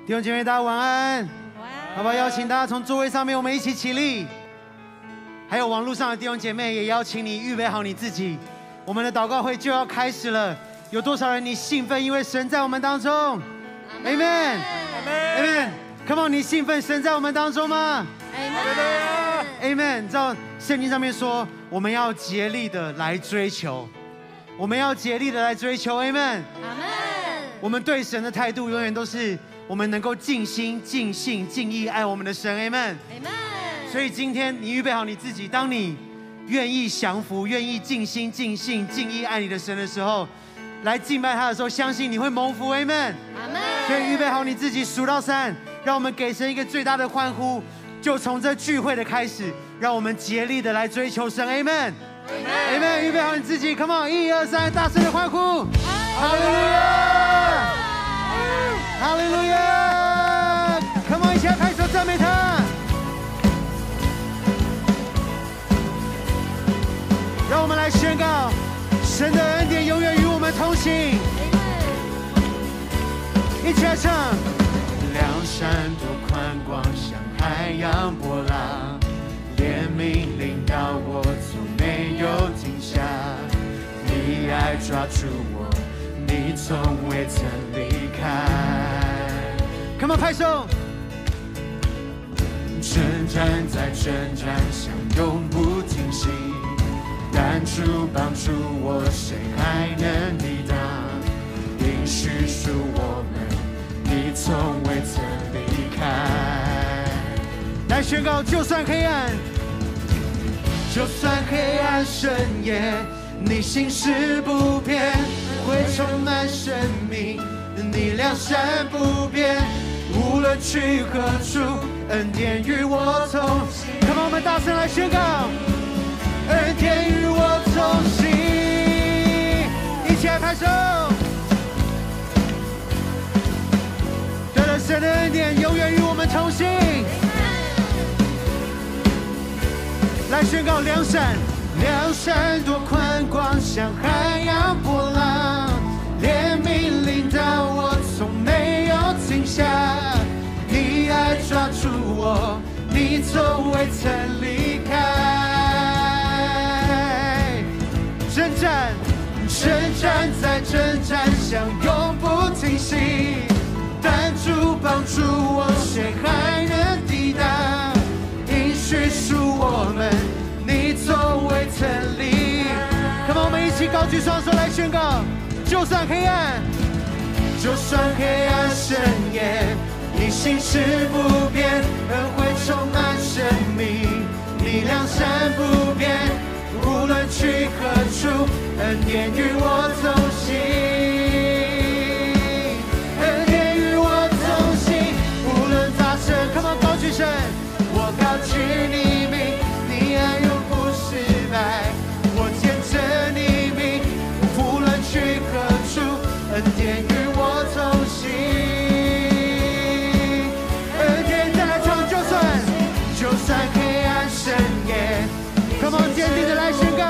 弟兄姐妹，大家晚安。 晚安。 好不好？邀请大家从座位上面，我们一起起立。还有网络上的弟兄姐妹，也邀请你预备好你自己。我们的祷告会就要开始了。有多少人你兴奋？因为神在我们当中。Amen。Amen。Come on， 你兴奋？神在我们当中吗 ？Amen。你知道圣经上面说，我们要竭力的来追求，我们要竭力的来追求。Amen。我们对神的态度永远都是，我们能够尽心、尽性、尽意爱我们的神。Amen。所以今天你预备好你自己，当你愿意降服、愿意尽心、尽性、尽意爱你的神的时候，来敬拜他的时候，相信你会蒙福。Amen。所以预备好你自己，数到3，让我们给神一个最大的欢呼。就从这聚会的开始，让我们竭力的来追求神。Amen。预备好你自己 ，Come on，1、2、3，大声的欢呼！哈利路亚！哈利路亚 ！Come on， 一起来拍手赞美他。让我们来宣告，神的恩典永远与我们同行。一起来唱。梁山多宽广，像海洋波浪，怜悯领导我，从没有停下。你爱抓住我，你从未曾离开。Come on， 拍手。征战在征战，想永不停息。但主帮助我，谁还能抵挡？应许属我们，你从未曾离开。来宣告，就算黑暗，就算黑暗深夜，你心事不变，会充满生命，你良善不变。无论去何处，恩典与我同行。Come on， 我们大声来宣告。恩典与我同行，一起来拍手。对了，神的恩典永远与我们同行。来宣告梁山，梁山多宽广，像海洋波浪，怜悯领导我，从没有停下。你爱抓住我，你从未曾离开。征战在征战，想永不停息。但主帮助我，谁还能抵挡？应许属我们，你从未曾离。Come on， 我们一起高举双手来宣告：就算黑暗，就算黑暗深夜，你心事不变，恩惠充满生命，你良善不变。无论去何处，恩典与我同行，恩典与我同行。无论发生，Come on， 高举声，我高举你名，你爱永不失败，我见证你名。无论去何处，恩典与我同行，恩典再来唱，就算黑暗深夜。Come on， 坚定的来宣告，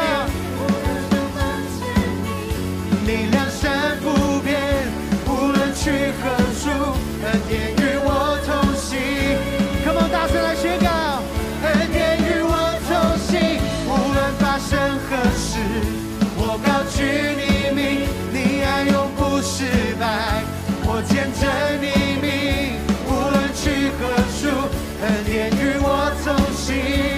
你良善不变，无论去何处，恩典与我同行。Come on， 大声来宣告，恩典与我同行。无论发生何事，我高举你名，你爱永不失败，我见证你名。无论去何处，恩典与我同行。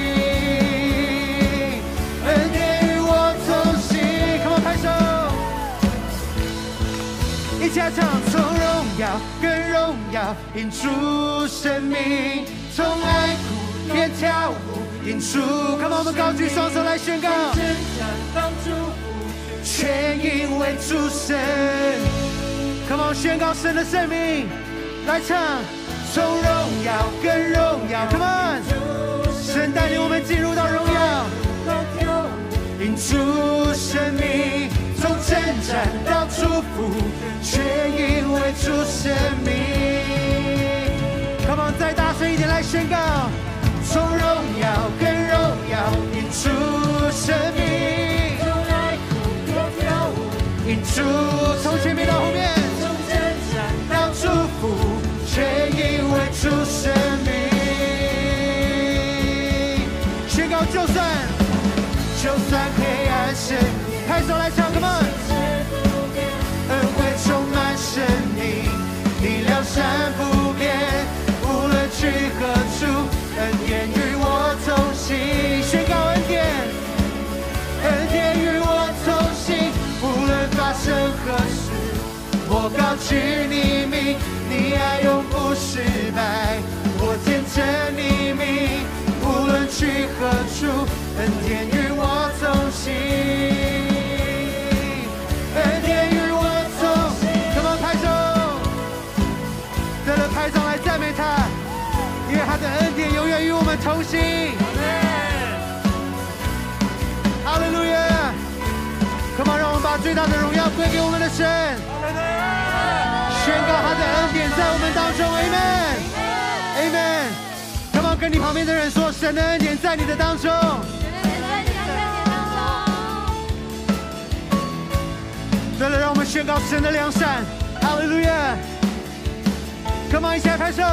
一起来唱，从荣耀跟荣耀，因主生命；从爱哭变跳舞，因主。Come on， 我们高举双手来宣告，全因为主神。Come on， 宣告神的生命，来唱，从荣耀跟荣耀。Come on， 神带领我们进入到荣耀，因主生命。从征战到祝福，却因为主生命。Come on， 再大声一点来宣告，从荣耀跟荣耀，因主生命。从爱哭变跳舞，因主。从前面到后面，从征战到祝福，却算黑暗深，拍手来唱 ，Come on！ 恩惠充满生命，力量闪不变，无论去何处，恩典与我同行，宣告恩典，恩典与我同行，无论发生何事，我高举你名，你爱永不失败，我见证你名，无论去何处，恩典与我同行，恩典与我同行。Come on， 拍手，对了，拍掌来赞美他，因为他的恩典永远与我们同行。哈利路亚 ！Come on， 让我们把最大的荣耀归给我们的神，宣告他的恩典在我们当中。Amen，Amen。Come on， 跟你旁边的人说，神的恩典在你的当中。对了，让我们宣告神的良善。哈利路亚 ！Come on， 一起来拍手。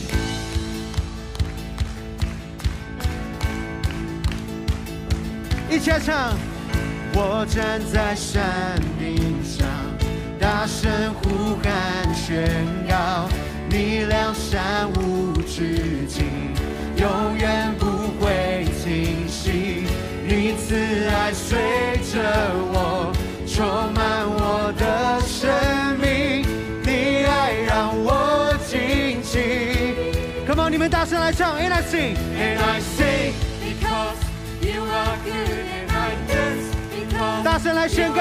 一起来唱。我站在山顶上，大声呼喊宣告，你良善无止境，永远不会停息。你慈爱随着我，充满我的生命，你爱让我惊奇。Come on， 你们大声来唱 ，And I sing, and I sing, because you are good, and I dance. 大声来宣告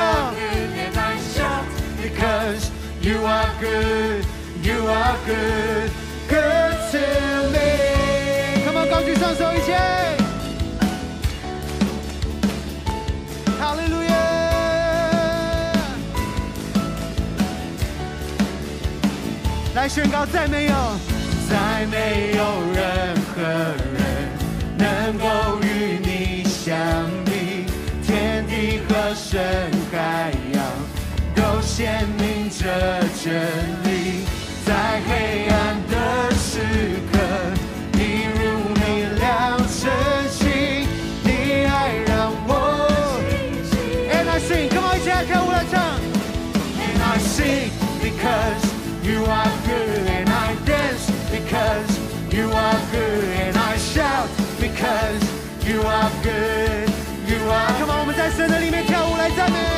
，Because you are good, you are good, good to me. Come on， 高举双手一起，哈利路亚！来宣告，再没有任何人能够与你相比。天地和深海洋都显明着真理，在黑暗的时刻，一如你亮晨星，你爱让我。And I sing， Come on， 一起来跳舞来唱。And I sing because you are good, and I dance because you are good, and I shout because you are good. Come on， 我们在神的里面跳舞来赞美。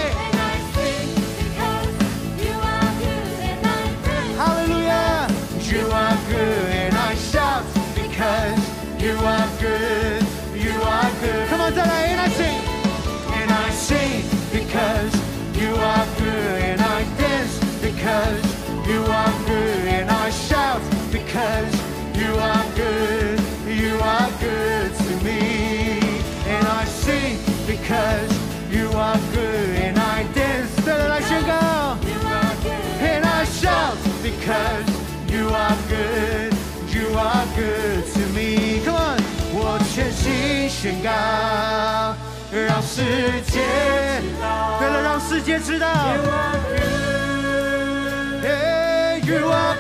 哈利路亚 ！You are good and I shout because you are good, you are good. Come on， 再来 ，And I sing because you are good and I dance because you are good and I shout because you are good, you are good to me.And I sing because you are good, and I dance. 再来宣告 ，And I shout because you are good, you are good to me. Come on， 我全心宣告，让世界，对了，让世界知道 ，You are good, yeah, you are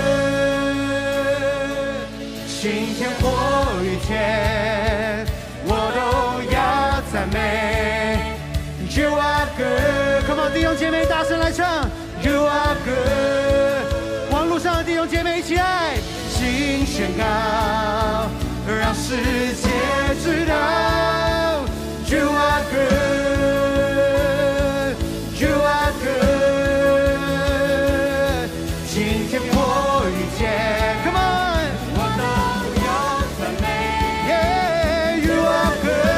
good. 晴天或雨天，我都要赞美。You are good， Come on， 弟兄姐妹大声来唱。You are good， 网络上的弟兄姐妹一起来，请宣告，让世界知道。You are good， You are good， 晴天或雨天 ，Come on， 我都要赞美。Yeah，You are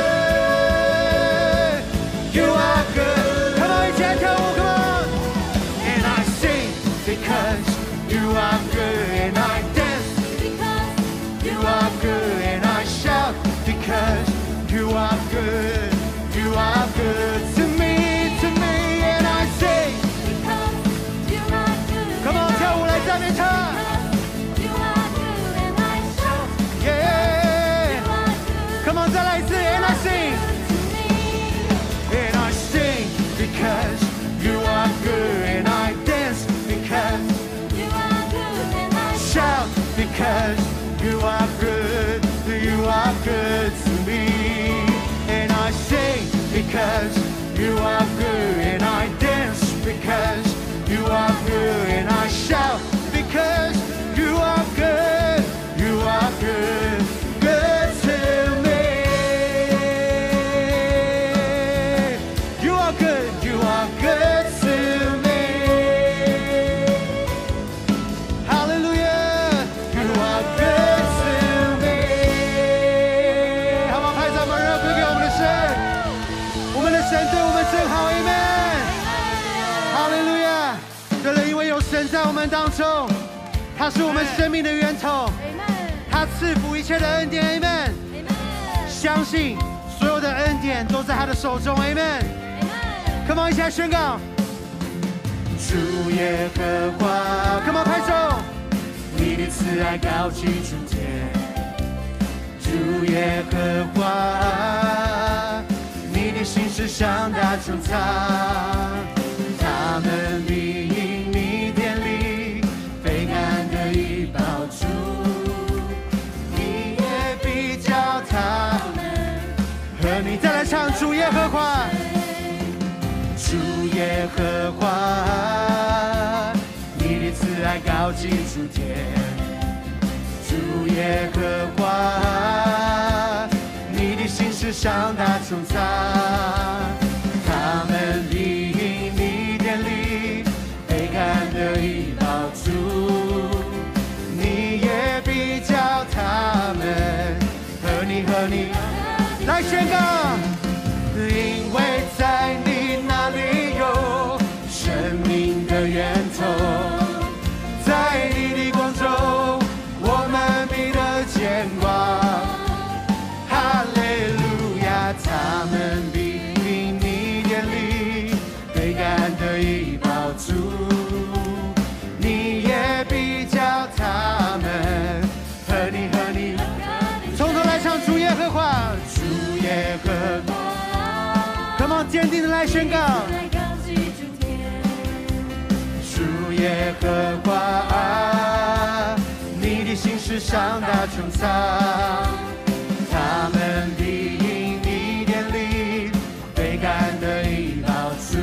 good，You are good，Come on， 一起来跳舞 ，Come on，And I sing because you are good and I dance because you are good and I shout because you are good，you are good to me，and I sing because you are good。Come on， 跳舞来赞美他。You are good and I shout yeah。Come on， 再来一次 ，And I sing。And I sing because you are good and I dance because you are good and I shout because you are good, you are good to me. And I sing You are good, and I dance because you are good, and I shout because you are good. You are good, good to me. You are good, you are good to me. Hallelujah, you are good to me. 好不好？拍掌把荣耀归给我们的神，我们的神对我们真好 ，Amen。哈利路亚！对了，因为有神在我们当中，他是我们生命的源头。他赐福一切的恩典 ，Amen。相信所有的恩典都在他的手中 ，Amen。Come on， 一起来宣告。主耶和华 ，Come on， 拍手。你的慈爱高举诸天。主耶和华，你的心事上大穹苍，他们必因你典礼，被感得以抱住。他和你再来唱主耶和华，主耶和华，你的慈爱高举诸天。主耶和华，你的心事上大穹苍，他们必因你典礼，被感得以抱住。你也必叫他们和你来宣告，因为在你那里有生命的源头，在你的光中，我们必得见光。哈利路亚，他们必因你典礼，被感得以抱住。你也必叫他们和你。从头来唱主耶和华，主耶和华 ，Come on， 坚定的来宣告。主耶和华，你的心事上大穹苍，他们必因你典礼，被感得以抱住。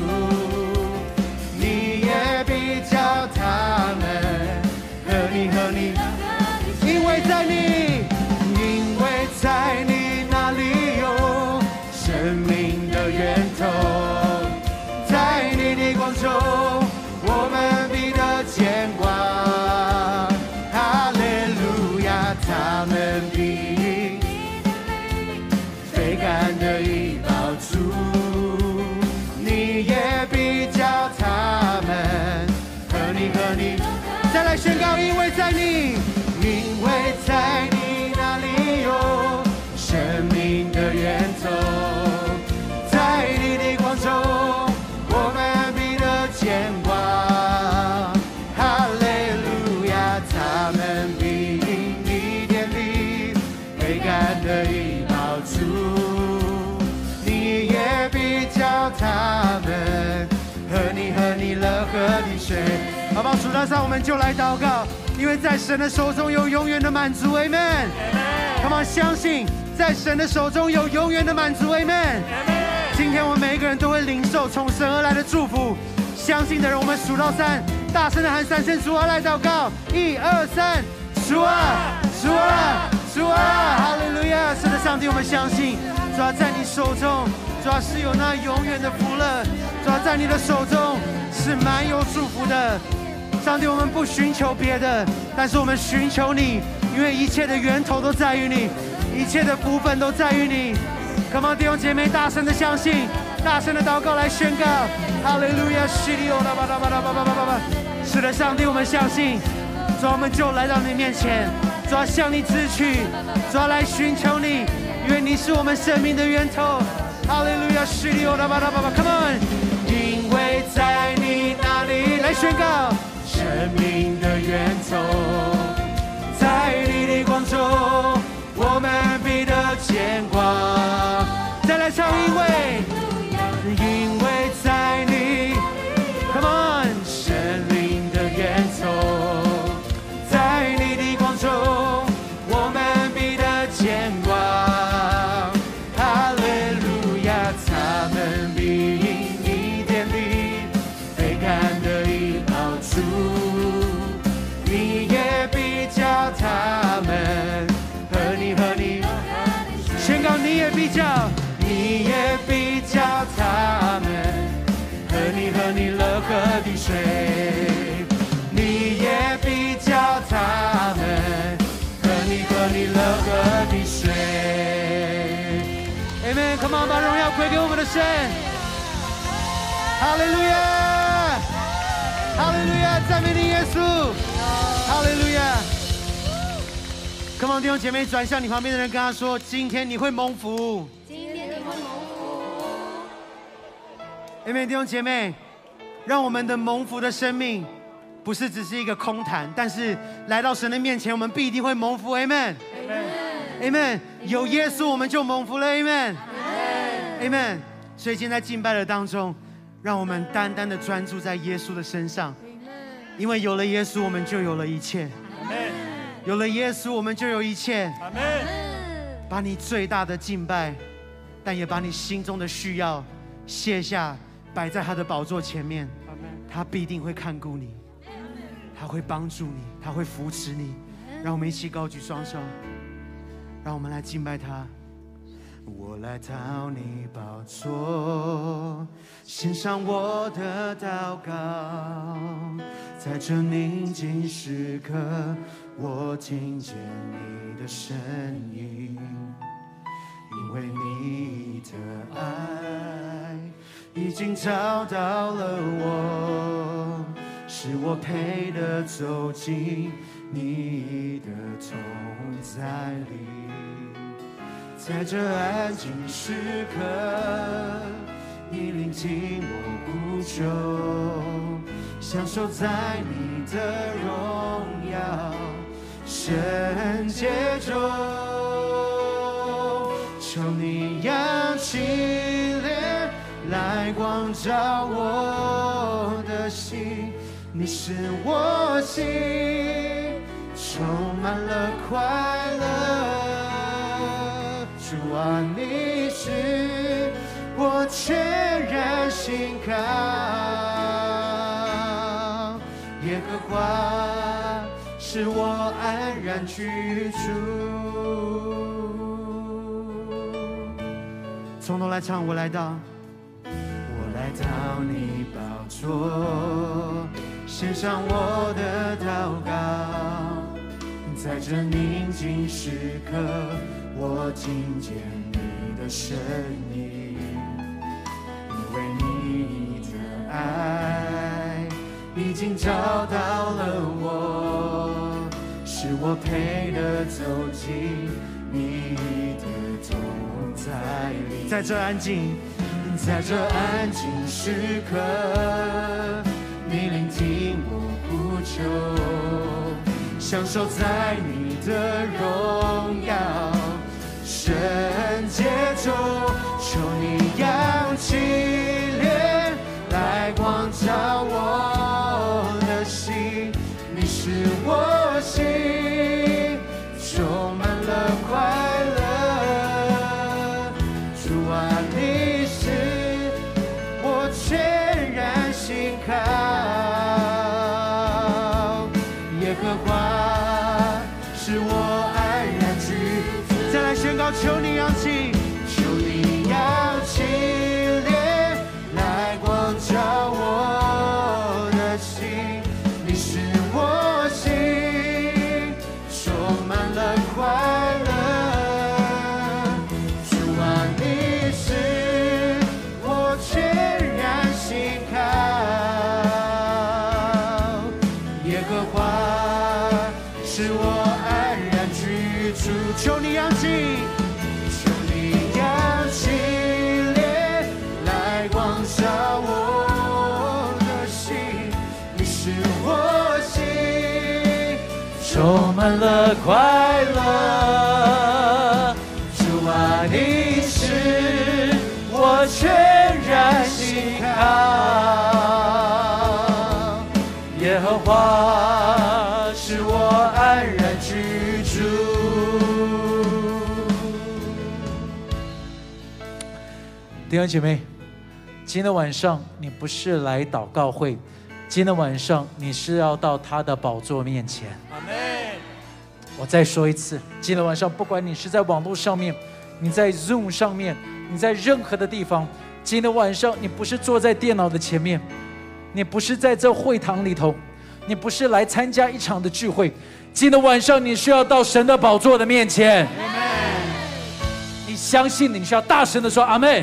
你也必叫他们和你，因为在你。在你那里有生命的源头，在你的光中，我们必得见光。哈利路亚，他们必被感得以抱住，你也必叫他们和你。再来宣告，因为在你，因为在你那里有。生命的源头，在你的光中，我们必得见光。哈利路亚，他们必因你典礼，被感得以抱住。你也必叫他们和你乐和你睡。好不好？数到3，我们就来祷告，因为在神的手中有永远的满足 ，Amen。Come on， 相信。在神的手中有永远的满足 ，Amen。今天我们每一个人都会领受从神而来的祝福。相信的人，我们数到3，大声的喊3声主啊，来祷告，1、2、3，主啊，主啊，主啊，哈利路亚！是的，上帝，我们相信，主啊，在你手中，主啊是有那永远的福乐，主啊在你的手中是满有祝福的。上帝，我们不寻求别的，但是我们寻求你，因为一切的源头都在于你。一切的福分都在于你。Come on， 弟兄姐妹，大声的相信，大声的祷告来宣告，哈利路亚！是的，上帝，我们相信，主啊，我们就来到你面前，主啊，向你支取，主啊，来寻求你，因为你是我们生命的源头。哈利路亚！Come on， 因为在你那里来宣告，生命的源头，在你的光中。我们必得见光。再来唱，因为在你 ，Come on， 生命的源头，在你的光中，我们必得见光。哈利路亚，他们必望把荣耀归给我们的神。哈利路亚，哈利路亚，赞美你耶稣，哈利路亚。Come on， 弟兄姐妹，转向你旁边的人，跟他说：今天你会蒙福。今天你会蒙福。Amen， 弟兄姐妹，让我们的蒙福的生命，不是只是一个空谈，但是来到神的面前，我们必定会蒙福。Amen。Amen。有耶稣，我们就蒙福了。Amen。Amen。所以今天在敬拜的当中，让我们单单的专注在耶稣的身上，因为有了耶稣，我们就有了一切。有了耶稣，我们就有一切。把你最大的敬拜，但也把你心中的需要卸下，摆在他的宝座前面。他必定会看顾你，他会帮助你，他会扶持你。让我们一起高举双手，让我们来敬拜他。我来到你宝座，献上我的祷告，在这宁静时刻，我听见你的声音，因为你的爱已经找到了我，使我配得走进你的同在里。在这安静时刻，你聆听我呼求，享受在你的荣耀圣洁中。求你扬起脸来光照我的心，你使我心充满了快乐。主啊，你是我全然心靠，耶和华是我安然居住。从头来唱，我来到你宝座，献上我的祷告，在这宁静时刻，我听见你的声音，因为你的爱已经找到了我，使我配得走进你的同在里。在这安静时刻，你聆听我呼求，享受在你的荣耀圣洁中。求你扬起脸来光照我的心，你使我心充满了快乐。主啊，你是我全然心靠，耶和华是我安然居。再来宣告，求你扬起脸来光照我的心，你使我心充满了快乐。主啊，你是我全然心靠，耶和华是我安然居住。求你扬起脸来光照我的心，你使我心充满了快乐。主啊，你是我全然心靠，耶和华是我安然居住。 弟兄姐妹，今天晚上你不是来祷告会，今天晚上你是要到他的宝座面前。阿们。我再说一次，今天晚上不管你是在网络上面，你在 Zoom 上面，你在任何的地方，今天晚上你不是坐在电脑的前面，你不是在这会堂里头，你不是来参加一场的聚会，今天晚上你需要到神的宝座的面前。你相信你需要大声的说阿们。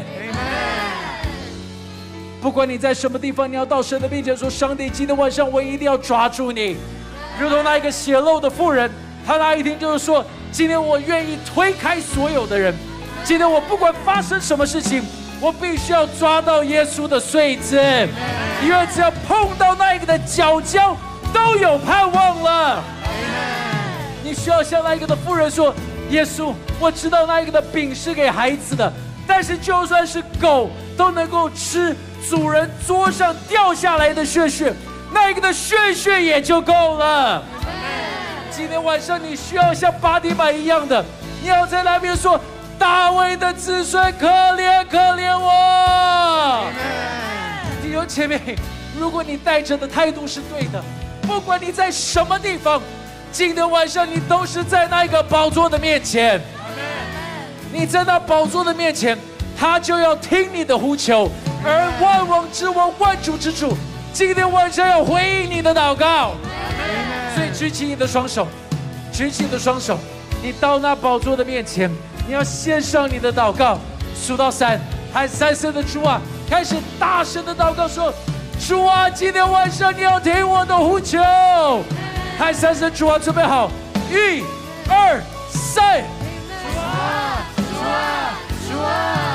不管你在什么地方，你要到神的面前说：上帝，今天晚上我一定要抓住你，如同那一个血漏的妇人，她那一天就是说：今天我愿意推开所有的人，今天我不管发生什么事情，我必须要抓到耶稣的穗子，因为只要碰到那一个的脚脚，都有盼望了。你需要向那一个的妇人说：耶稣，我知道那一个的饼是给孩子的，但是就算是狗都能够吃主人桌上掉下来的血血，那一个的血血也就够了。今天晚上你需要像巴底买一样的，你要在那边说：大卫的子孙，可怜可怜我。弟兄姐妹，如果你带着的态度是对的，不管你在什么地方，今天晚上你都是在那个宝座的面前。你在那宝座的面前，他就要听你的呼求，而万王之王、万主之主今天晚上要回应你的祷告。所以举起你的双手，举起你的双手，你到那宝座的面前，你要献上你的祷告，数到3，喊3声的主啊，开始大声的祷告说：主啊，今天晚上你要听我的呼求。喊3声主啊，准备好，1、2、3。主啊，主啊，主啊。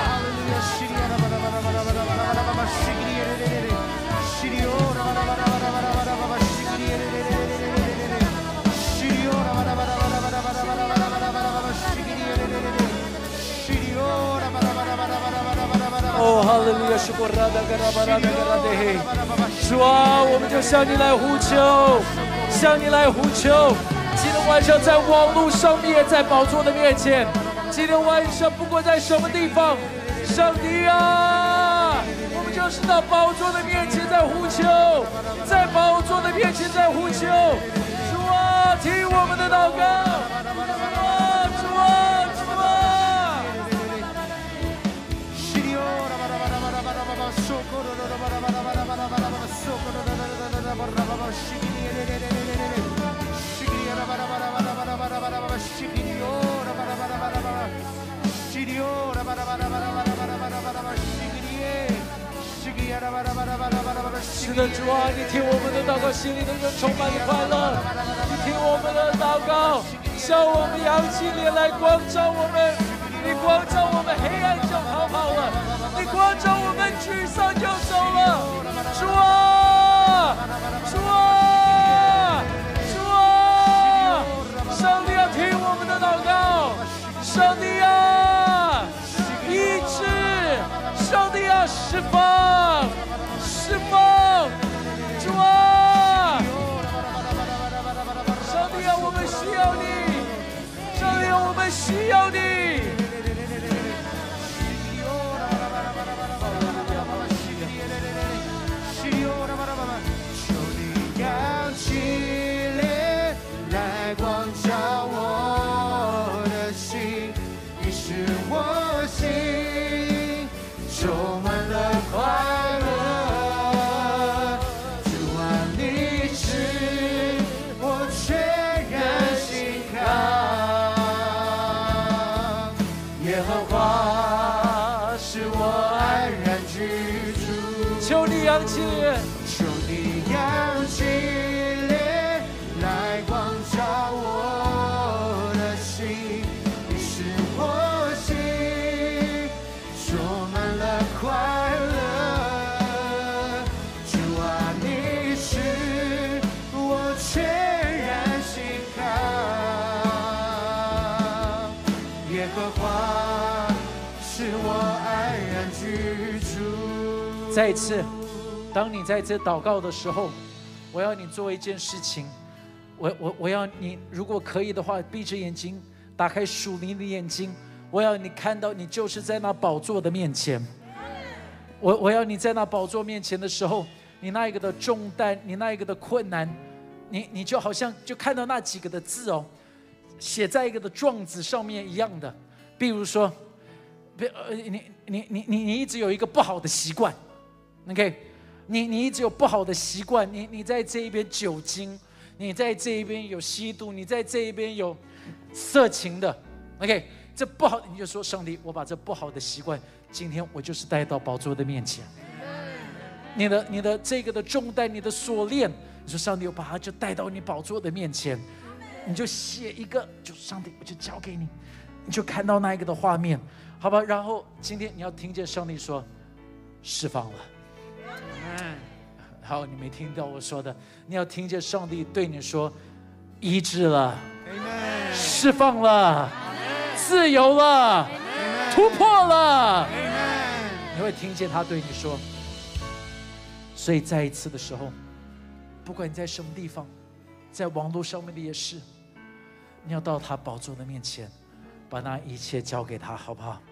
哦，哈利路亚，是过拉达格拉巴拉达格拉德嘿，主啊，我们就向你来呼求，向你来呼求。今天晚上在网络上面，在宝座的面前，今天晚上不管在什么地方，上帝啊，我们就是到宝座的面前在呼求，在宝座的面前在呼求。主啊，听我们的祷告，主啊，主啊。是的，主啊，你听我们的祷告，心里能够充满快乐。你听我们的祷告，向我们扬起脸来光照我们。你光照我们，黑暗就逃跑了；你光照我们，沮丧就走了。主啊，主啊，主啊！上帝要听我们的祷告，上帝啊，医治，上帝啊，释放，释放，主啊！上帝啊，我们需要你，上帝啊，我们需要你。求你扬起脸，求你扬起脸来光照我的心，你是我心，充满了快乐。主啊，你是我全然心靠，耶和华是我安然居住。再一次，当你在这祷告的时候，我要你做一件事情，我要你，如果可以的话，闭着眼睛，打开属灵的眼睛，我要你看到你就是在那宝座的面前。我要你在那宝座面前的时候，你那一个的重担，你那一个的困难，你就好像就看到那几个的字哦，写在一个的状子上面一样的。比如说，你一直有一个不好的习惯。OK， 你一直有不好的习惯，你在这一边酒精，你在这一边有吸毒，你在这一边有色情的 ，OK， 这不好，你就说上帝，我把这不好的习惯，今天我就是带到宝座的面前。你的这个的重担，你的锁链，你说上帝，我把它就带到你宝座的面前，你就写一个，就上帝，我就交给你，你就看到那一个的画面，好吧？然后今天你要听见上帝说，释放了。好，你没听到我说的，你要听见上帝对你说，医治了，释放了，自由了，突破了，你会听见他对你说。所以再一次的时候，不管你在什么地方，在网络上面的也是，你要到他宝座的面前，把那一切交给他，好不好？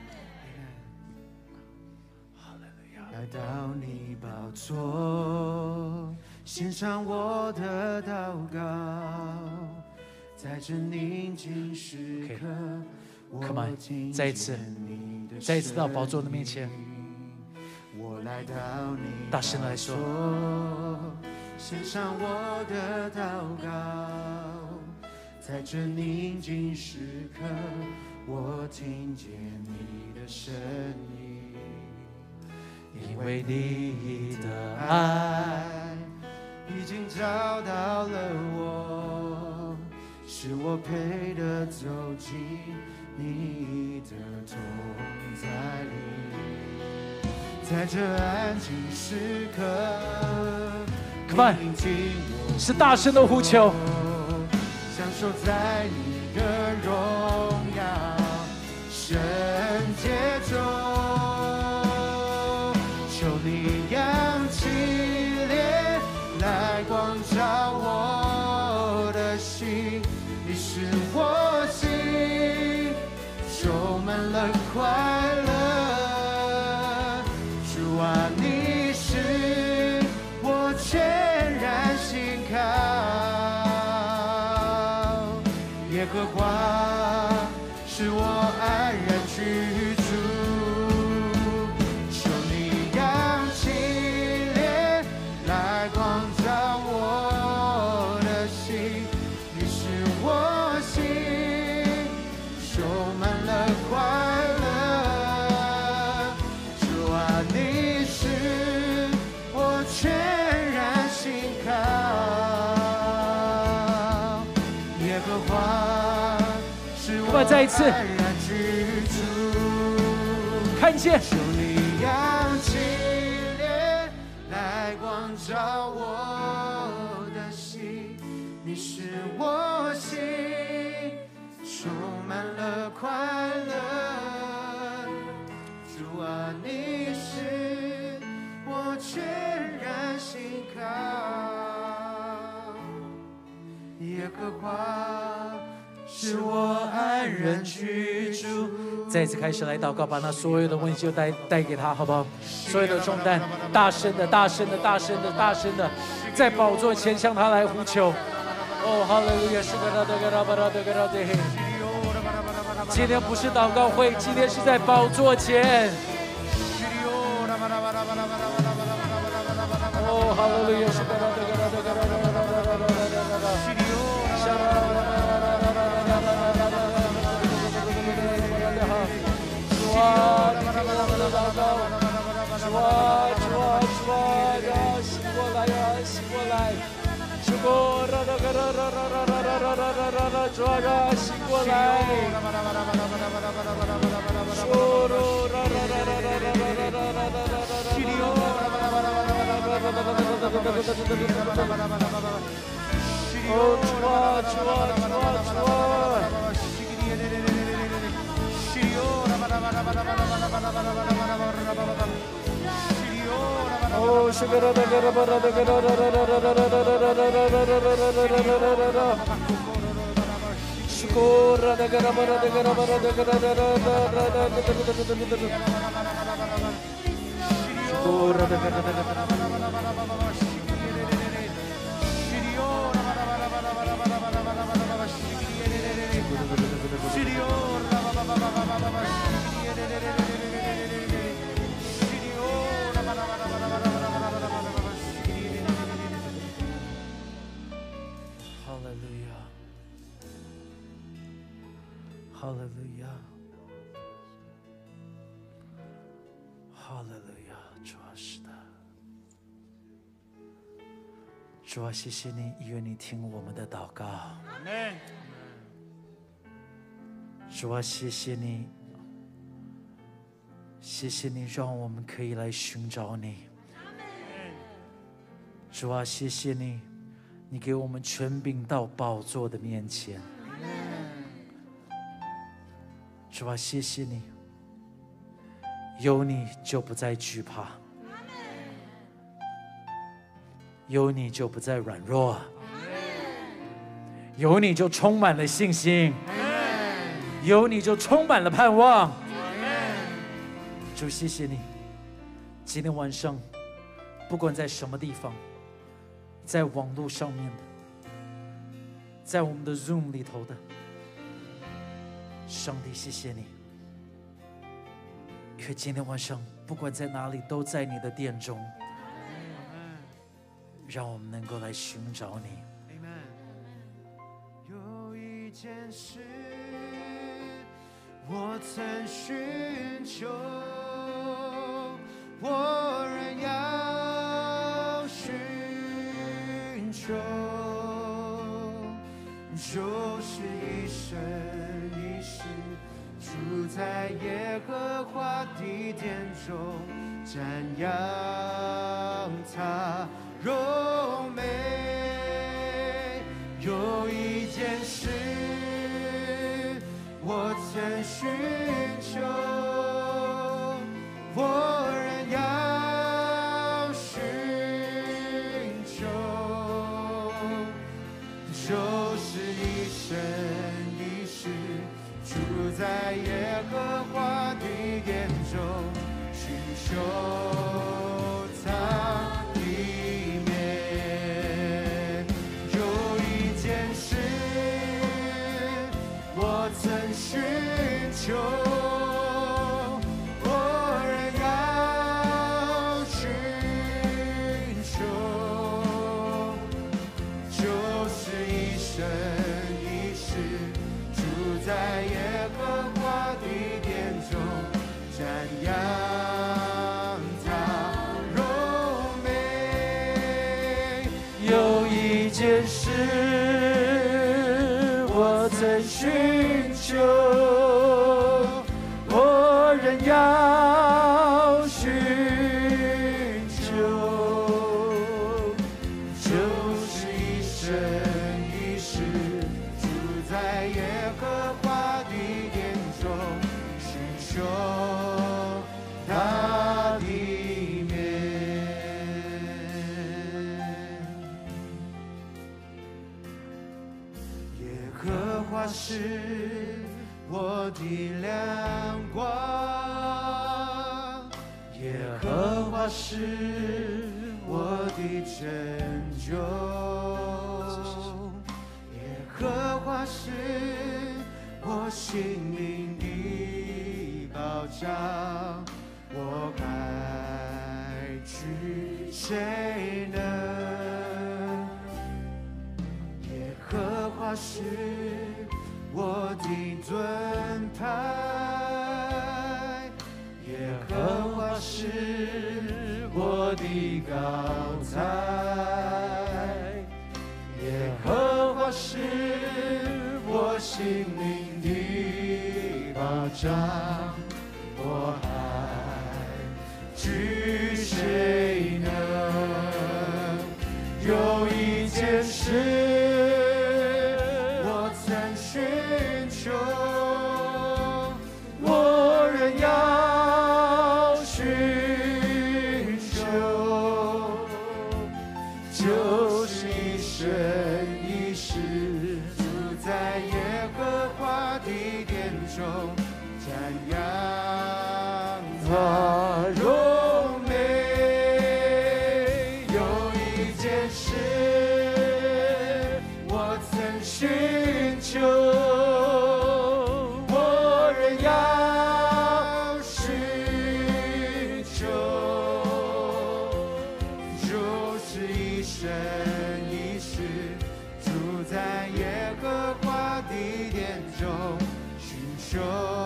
来到你宝座，献上我的祷告，在这宁静时刻， Come on， 再一次到宝座的面前， 我来到你大声来说， 献上我的祷告，在这宁静时刻，我听见你的声音。因为你的爱已经找到了我，使我配得走进你的同在里，在这安静时刻， Come on， 是大声的呼求， 享受在你的荣耀圣洁中。求你扬起脸来光照我的心，你使我心充满了快乐。主啊，你是我全然信靠，耶和华是我安然居住。 再一次看见， 求你扬起脸来光照我的心，你使我心充满了快乐。主啊，你是我全然信靠，耶和华是我安然居住。 再一次开始来祷告，把那所有的问题就带给他，好不好？所有的重担，大声的，在宝座前向他来呼求。哦，哈利路亚！是个拉德个拉巴拉德个拉德嘿。今天不是祷告会，今天是在宝座前。哦，哈利路亚！是个拉德个拉德个拉德个拉德个拉德个。哈哈利路亚，哈利路亚，主啊，是的，主啊，谢谢你，因为你听我们的祷告。主啊，谢谢你，谢谢你，让我们可以来寻找你。主啊，谢谢你，你给我们权柄到宝座的面前。主啊，谢谢你，有你就不再惧怕，有你就不再软弱，有你就充满了信心，有你就充满了盼望。主，谢谢你，今天晚上不管在什么地方，在网络上面的，在我们的 Zoom 里头的，上帝谢谢你，因为今天晚上不管在哪里，都在你的殿中，让我们能够来寻找你。 有一件事我曾寻求，我仍要寻求，就是一生一世住在耶和华的殿中，瞻仰他荣美。有一件事我曾寻求，我仍要寻求，就是一生一世住在耶和华的殿中，寻求他的面。有一件事我曾寻求，我仍要寻求，就是一生一世住在耶和华的殿中，瞻仰他荣美。 有一件事我曾寻求，我仍要寻求， 就是一生一世住在耶和华的殿中，寻求他的面。耶和华是我的亮光，耶和华是我的拯救，耶和华是我性命的保障，我该惧谁呢？耶和华是我的盾牌，耶和华是我的高台，耶和华是我性命的保障，我还惧谁呢？有一件事我曾寻求，我仍要寻求，就是一生一世住在耶和华的殿中，瞻仰他荣美。有一件事我曾寻求，我仍要寻求，就是一生一世住在耶和华的殿中，寻求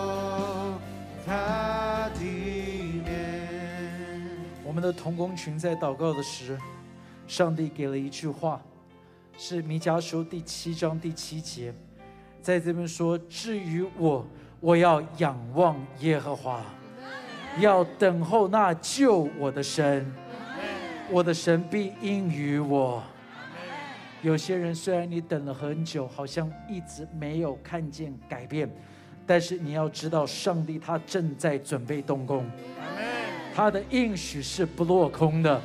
他的面。 我们的同工群在祷告的时，上帝给了一句话，是弥迦书第7章第7节，在这边说：至于我要仰望耶和华，要等候那救我的神，我的神必应允我。有些人虽然你等了很久，好像一直没有看见改变，但是你要知道，上帝他正在准备动工，他的应许是不落空的。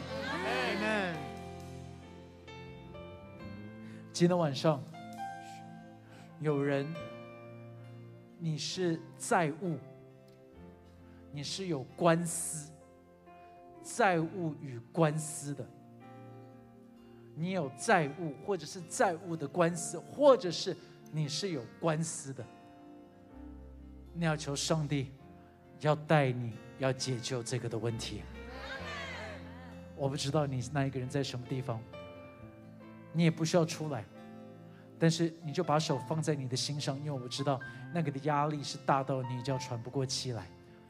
今天晚上有人，你是债务，你是有官司，债务与官司的，你有债务，或者是债务的官司，或者是你是有官司的，你要求上帝要带你，要解救这个的问题。我不知道你那一个人在什么地方，你也不需要出来，但是你就把手放在你的心上，因为我知道那个的压力是大到你已经要喘不过气来。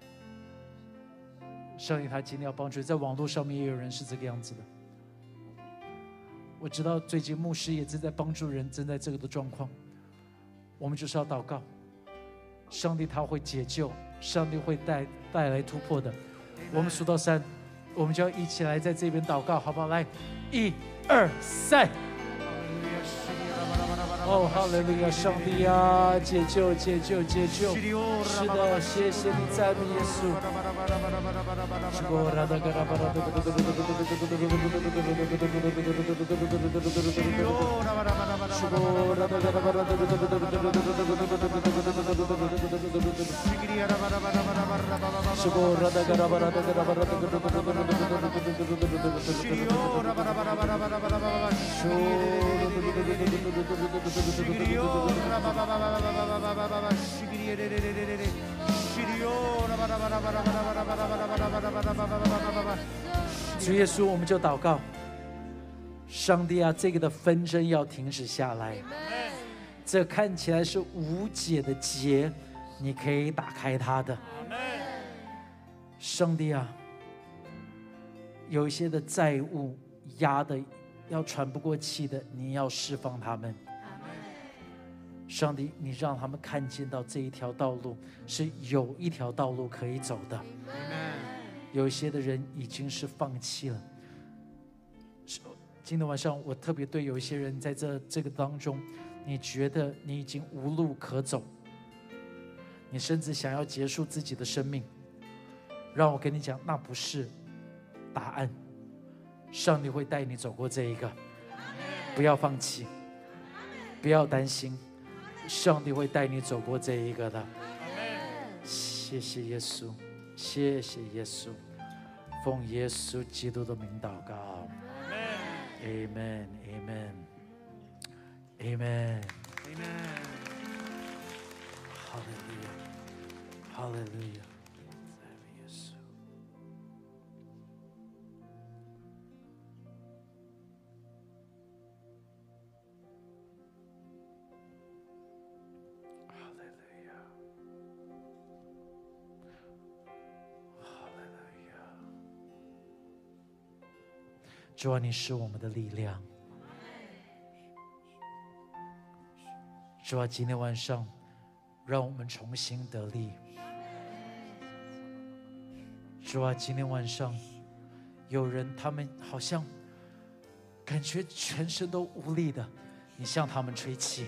上帝他今天要帮助，在网络上面也有人是这个样子的。我知道最近牧师也正在帮助人，正在这个的状况。我们就是要祷告，上帝他会解救，上帝会带来突破的。我们数到3，我们就要一起来在这边祷告，好不好？来，1、2、3。哦，哈利路亚！上帝啊，解救！是的，谢谢你，赞美耶稣。主耶稣，我们就祷告，上帝啊，这个的纷争要停止下来，这看起来是无解的结，你可以打开它的。上帝啊，有一些的债务压的要喘不过气的，你要释放他们。上帝，你让他们看见到这一条道路是有一条道路可以走的。有一些的人已经是放弃了。今天晚上我特别对有一些人在这个当中，你觉得你已经无路可走，你甚至想要结束自己的生命，让我跟你讲，那不是答案。上帝会带你走过这一个，不要放弃，不要担心，上帝会带你走过这一个的。谢谢耶稣，谢谢耶稣，奉耶稣基督的名祷告。Amen, Amen, Amen, Amen. Hallelujah, Hallelujah. 耶稣。主啊，你是我们的力量。主啊，今天晚上让我们重新得力。主啊，今天晚上有人他们好像感觉全身都无力的，你向他们吹气。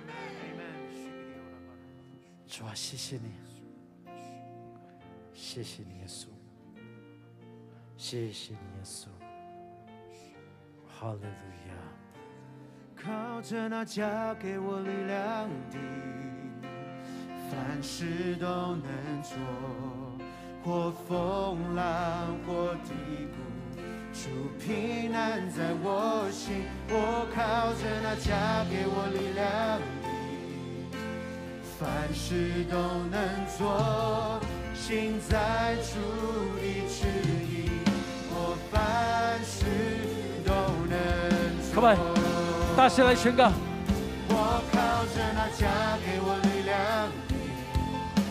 主啊，谢谢你，谢谢你耶稣，谢谢你耶稣。哈利路亚！ 靠着那加给我力量的，凡事都能做，或风浪或低谷，主平安在我心。我靠着那加给我力量的，凡事都能做，行在主的旨意，我凡事都能做。 Come on， 大声来宣告。 我靠着那加给我力量的，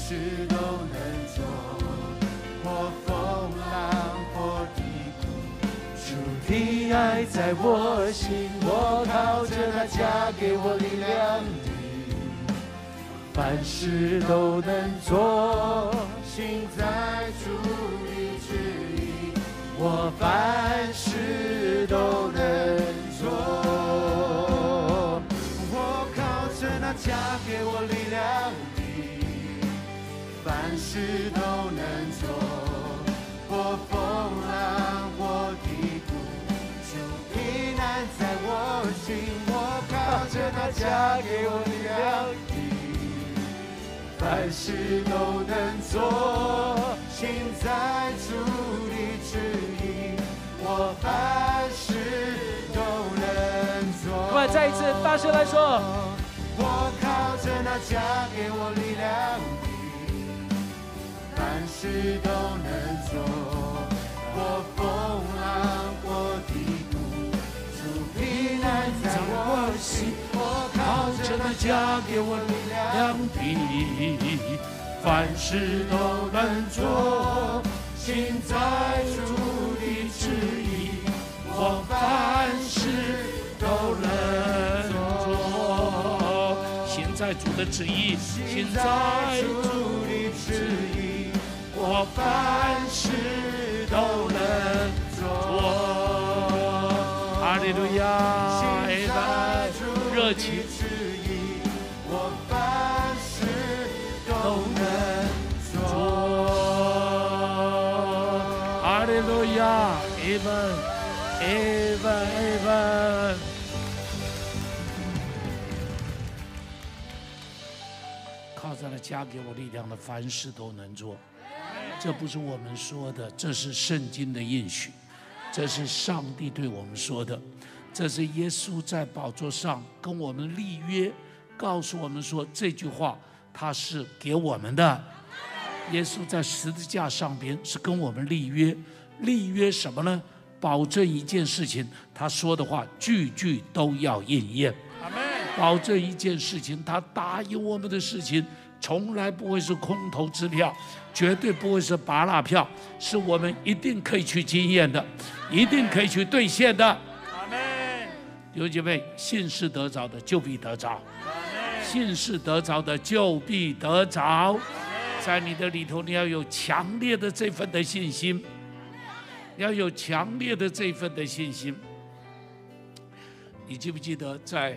事都能做，或风浪或低谷，主的爱在我心，我靠着它加给我力量的，凡事都能做，心在主的旨意，我凡事都能做。我靠着那加给我力量的，凡事都能做，或风浪或低谷，主平安在我心。我靠着那加给我力量的，凡事都能做，心在主的旨意，我凡事都能做。 快再一次大声来说， 我靠着那加给我力量的，凡事都能做，或风浪或低谷，主平安在我心。我靠着那加给我力量的，凡事都能做，心在主的旨意，我凡事都能做。 心在主的旨意，心在主的旨意， 我凡事都能做。 哈利路亚，热情。 我凡事都能做。 哈利路亚，阿门，阿门，阿门。靠着那加给我力量的，凡事都能做。这不是我们说的，这是圣经的应许，这是上帝对我们说的，这是耶稣在宝座上跟我们立约，告诉我们说这句话他是给我们的。耶稣在十字架上边是跟我们立约，立约什么呢？保证一件事情，他说的话句句都要应验。保证一件事情，他答应我们的事情从来不会是空头支票，绝对不会是拔蜡票，是我们一定可以去经验的，一定可以去兑现的。弟兄姐妹，信是得着的就必得着，信是得着的就必得着。在你的里头，你要有强烈的这份的信心，要有强烈的这份的信心。你记不记得在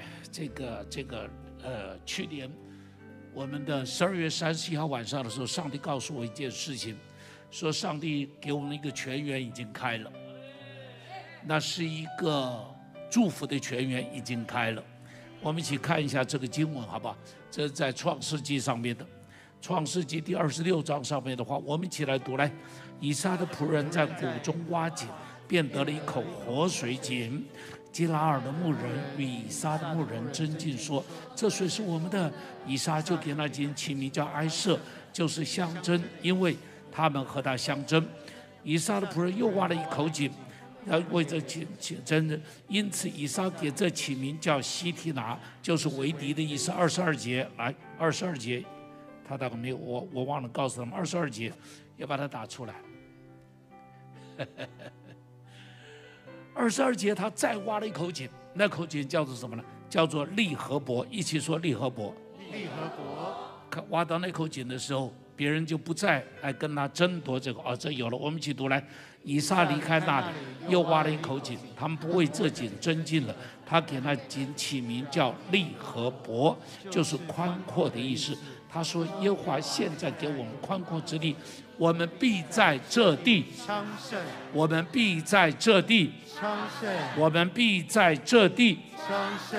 去年我们的12月31号晚上的时候，上帝告诉我一件事情，说上帝给我们一个泉源已经开了，那是一个祝福的泉源已经开了。我们一起看一下这个经文好不好？这是在创世纪上面的，创世纪第26章上面的话，我们一起来读来。以撒的仆人在谷中挖井，便得了一口活水井。基拉尔的牧人与以撒的牧人争竞说：“这水是我们的。”以撒就给那井起名叫埃舍，就是相争，因为他们和他相争。以撒的仆人又挖了一口井，要为这井争人，因此以撒给这起名叫西提拿，就是为敌的意思。22节，来，22节，他大概没有，我忘了告诉他们，22节要把它打出来。22节，他再挖了一口井，那口井叫做什么呢？叫做利和伯。一起说利和伯。 利和伯。 挖到那口井的时候，别人就不再来跟他争夺这个。哦，这有了，我们一起读来。以撒离开那里，又挖了一口井，他们不为这井争竞了。他给那井起名叫利和伯，就是宽阔的意思。他说：“耶和华现在给我们宽阔之地，我们必在这地昌盛， 我们必在这地昌盛， 我们必在这地昌盛。”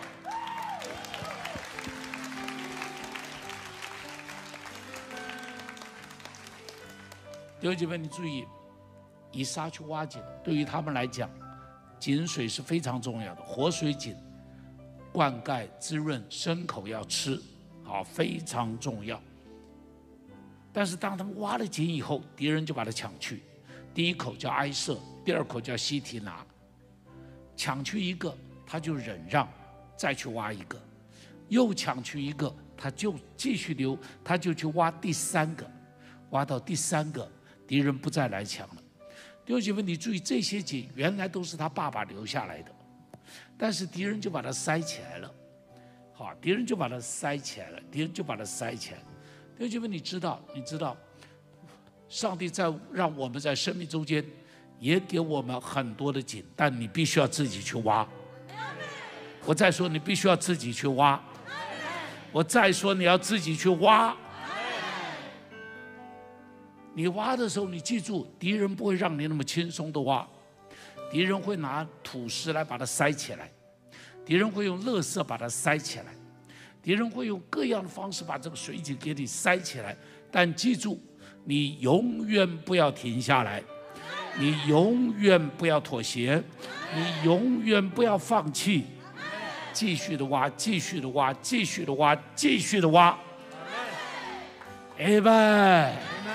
弟兄姐妹，你注意，以撒去挖井，对于他们来讲，井水是非常重要的，活水井，灌溉滋润，牲口要吃，好，非常重要。但是当他们挖了井以后，敌人就把它抢去，第一口叫埃舍，第二口叫西提拿，抢去一个，他就忍让，再去挖一个，又抢去一个， 他就继续留，他就去挖第3个，挖到第3个，敌人不再来抢了。弟兄姐妹，你注意这些井原来都是他爸爸留下来的，但是敌人就把它塞起来了。好，敌人就把它塞起来了，敌人就把它塞起来。弟兄姐妹，你知道，上帝在让我们在生命中间也给我们很多的井，但你必须要自己去挖。我再说，你必须要自己去挖。我再说，你要自己去挖。你挖的时候，你记住，敌人不会让你那么轻松的挖，敌人会拿土石来把它塞起来，敌人会用垃圾把它塞起来，敌人会用各样的方式把这个水井给你塞起来。但记住，你永远不要停下来，你永远不要妥协，你永远不要放弃。继续的挖，继续的挖，继续的挖，继续的挖。Amen。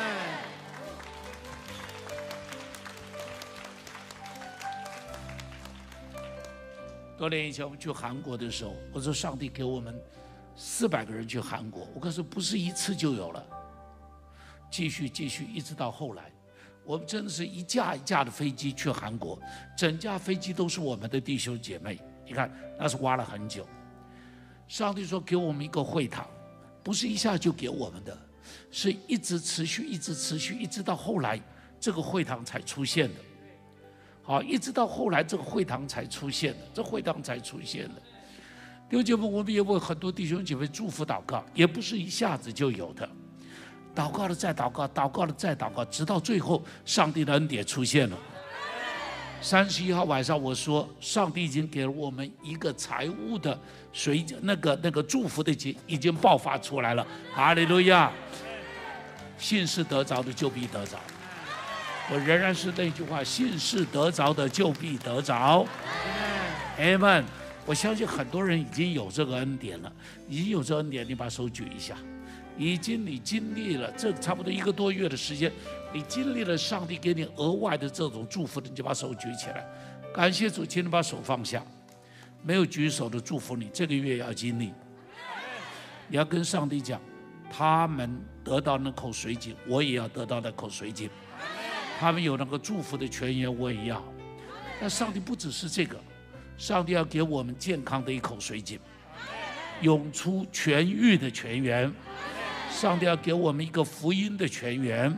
多年以前我们去韩国的时候，我说上帝给我们400个人去韩国，我告诉不是一次就有了，继续，一直到后来，我们真的是一架一架的飞机去韩国，整架飞机都是我们的弟兄姐妹。你看，那是挖了很久。上帝说给我们一个会堂，不是一下就给我们的，是一直持续，一直到后来这个会堂才出现的。好，一直到后来这个会堂才出现的，这会堂才出现的。弟兄姐妹，我们也为很多弟兄姐妹祝福祷告，也不是一下子就有的，祷告了再祷告，祷告了再祷告，直到最后上帝的恩典出现了。31号晚上，我说，上帝已经给了我们一个财务的那个祝福的节已经爆发出来了。哈利路亚！信是得着的，就必得着。我仍然是那句话，信是得着的，就必得着。Amen。我相信很多人已经有这个恩典了，已经有这个恩典，你把手举一下。你经历了这差不多1个多月的时间，你经历了上帝给你额外的这种祝福的，你就把手举起来，感谢主，请你把手放下。没有举手的祝福你，这个月要经历。你要跟上帝讲，他们得到那口水井，我也要得到那口水井。他们有那个祝福的泉源，我也要。但上帝不只是这个，上帝要给我们健康的一口水井，涌出痊愈的泉源。上帝要给我们一个福音的泉源。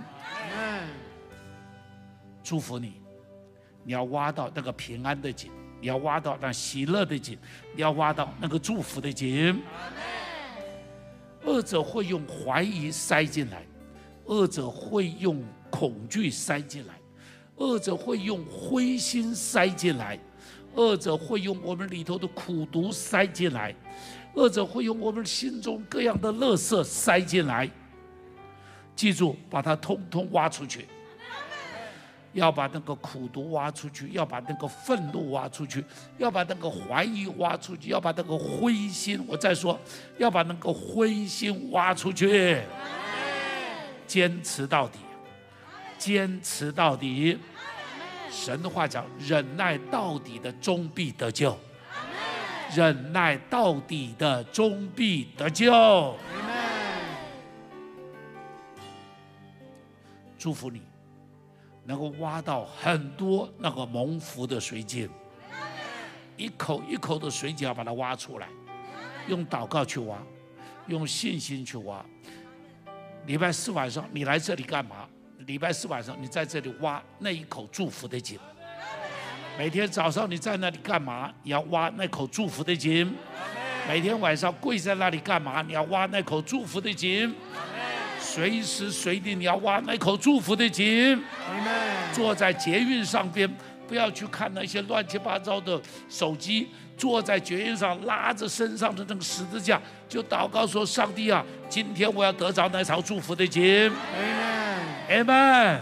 祝福你，你要挖到那个平安的井，你要挖到那喜乐的井，你要挖到那个祝福的井。恶者会用怀疑塞进来，恶者会用恐惧塞进来，恶者会用灰心塞进来，恶者会用我们里头的苦毒塞进来，恶者会用我们心中各样的垃圾塞进来。记住，把它通通挖出去，要把那个苦毒挖出去，要把那个愤怒挖出去，要把那个怀疑挖出去，要把那个灰心，我再说，要把那个灰心挖出去。坚持到底，坚持到底。神的话讲，忍耐到底的终必得救，忍耐到底的终必得救。祝福你能够挖到很多那个蒙福的水井，一口一口的水井要把它挖出来，用祷告去挖，用信心去挖。礼拜4晚上你来这里干嘛？礼拜4晚上你在这里挖那一口祝福的井。每天早上你在那里干嘛？你要挖那口祝福的井。每天晚上跪在那里干嘛？你要挖那口祝福的井。随时随地你要挖那口祝福的井。坐在捷运上边，不要去看那些乱七八糟的手机，坐在捷运上拉着身上的那个十字架，就祷告说：上帝啊，今天我要得着那条祝福的井。Amen。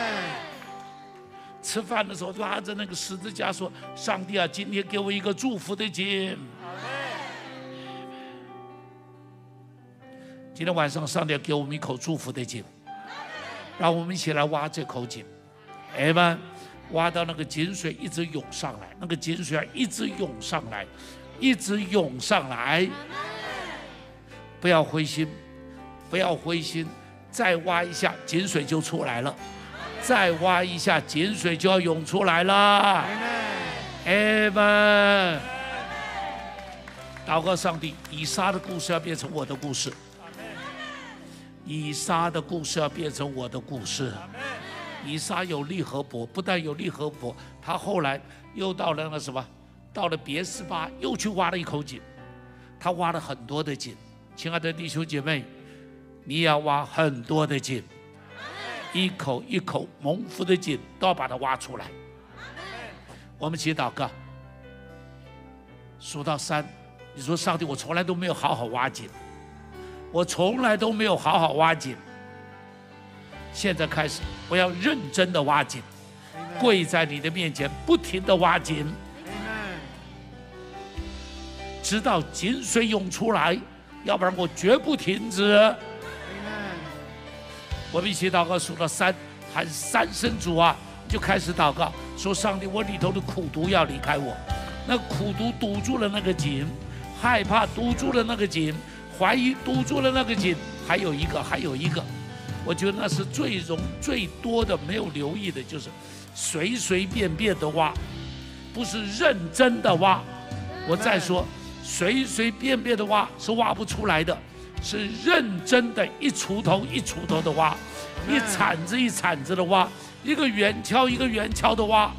吃饭的时候拉着那个十字架说：上帝啊，今天给我一个祝福的井。今天晚上上帝要给我们一口祝福的井，让我们一起来挖这口井。Amen。挖到那个井水一直涌上来，那个井水一直涌上来，一直涌上来。 不要灰心，不要灰心，再挖一下，井水就出来了。再挖一下，井水就要涌出来了。Amen。祷告上帝，以撒的故事要变成我的故事。以撒的故事要变成我的故事。以撒有利和伯，不但有利和伯，他后来又到了那什么，到了别是巴，又去挖了一口井。他挖了很多的井。亲爱的弟兄姐妹，你也要挖很多的井。一口一口蒙福的井都要把它挖出来。我们一起祷告，数到3，你说上帝，我从来都没有好好挖井，我从来都没有好好挖井。现在开始，我要认真的挖井，跪在你的面前，不停的挖井，直到井水涌出来，要不然我绝不停止。我们一起祷告，数到3，喊3声主啊，就开始祷告，说上帝，我里头的苦毒要离开我，那苦毒堵住了那个井，害怕堵住了那个井，怀疑堵住了那个井，还有一个，我觉得那是最多的没有留意的，就是随随便便的挖，不是认真的挖。我再说，随随便便的挖是挖不出来的。是认真的，一锄头一锄头的挖，一铲子一铲子的挖，一个圆锹一个圆锹的挖。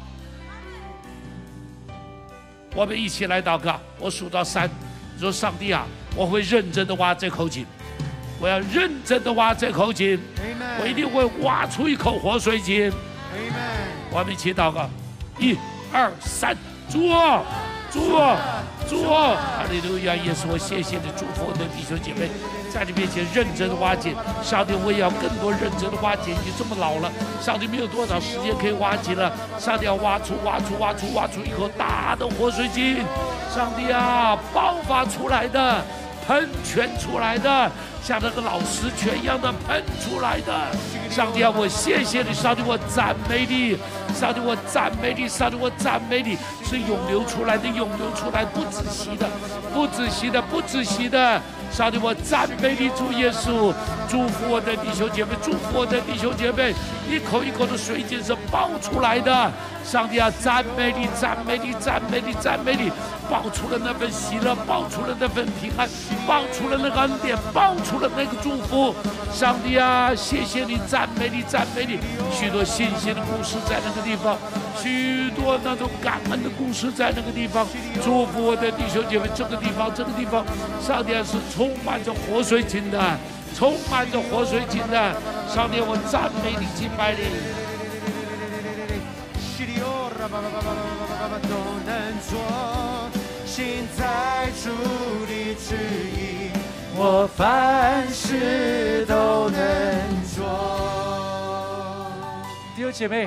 我们一起来祷告，我数到3，说上帝啊，我会认真的挖这口井，我要认真的挖这口井，我一定会挖出一口活水井。我们一起祷告，1、2、3，主啊，主啊，主啊，哈利路亚！耶稣，我谢谢你，祝福我的弟兄姐妹，在你面前认真的挖井。上帝，我也要更多认真的挖井。你这么老了，上帝没有多少时间可以挖井了。上帝要挖出一口大的活水井。上帝啊，爆发出来的，喷泉出来的，像那个老石泉一样的喷出来的。上帝啊，我谢谢你，上帝，我赞美你，上帝，我赞美你，上帝，我赞美你，是涌流出来的，涌流出来，不止息的，不止息的，不止息的。上帝，我赞美你，主耶稣，祝福我的弟兄姐妹，祝福我的弟兄姐妹，一口一口的水井是爆出来的。上帝啊，赞美你，赞美你，赞美你，赞美你，爆出了那份喜乐，爆出了那份平安，爆出了那个恩典，爆出了那个祝福。上帝啊，谢谢你，赞美你，赞美你。许多信心的故事在那个地方，许多那种感恩的故事在那个地方。祝福我的弟兄姐妹，这个地方，上帝啊，是充满着活水井的，充满着活水井的。上帝，我赞美你，敬拜你。都能做，心在主的旨意，我凡事都能做。 弟兄姐妹，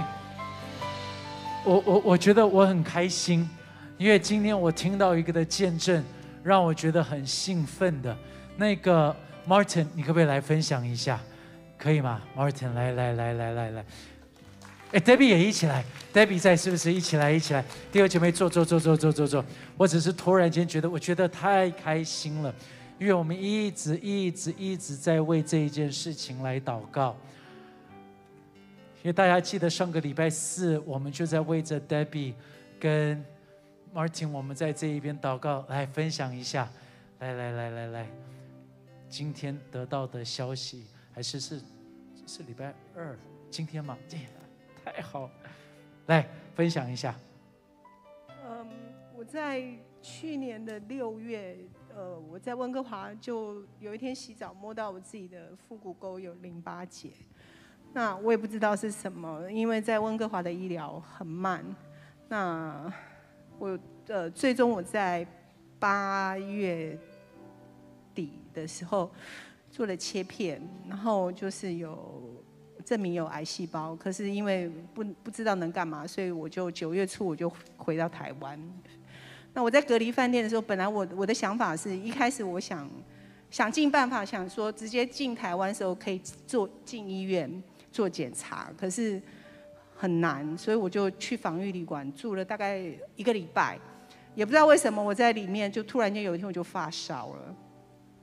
我觉得我很开心，因为今天我听到一个的见证，让我觉得很兴奋的。那个 Martin， 你可不可以来分享一下？可以吗 ？Martin， 来。哎 ，Debbie 也一起来 ，Debbie 在是不是？一起来，弟兄姐妹坐。我只是突然间觉得，我觉得太开心了，因为我们一直在为这一件事情来祷告。因为大家记得上个礼拜4，我们就在为着 Debbie 跟 Martin， 我们在这一边祷告，来分享一下。来，今天得到的消息还是礼拜2，今天吗？太好，来分享一下。 我在去年的6月，我在温哥华就有一天洗澡，摸到我自己的腹股沟有淋巴结。那我也不知道是什么，因为在温哥华的医疗很慢。那我最终我在8月底的时候做了切片，然后就是有证明有癌细胞，可是因为不知道能干嘛，所以我就9月初我就回到台湾。那我在隔离饭店的时候，本来我的想法是一开始我想尽办法想说直接进台湾的时候可以进医院做检查，可是很难，所以我就去防疫旅馆住了大概1个礼拜，也不知道为什么我在里面就突然间有一天我就发烧了。那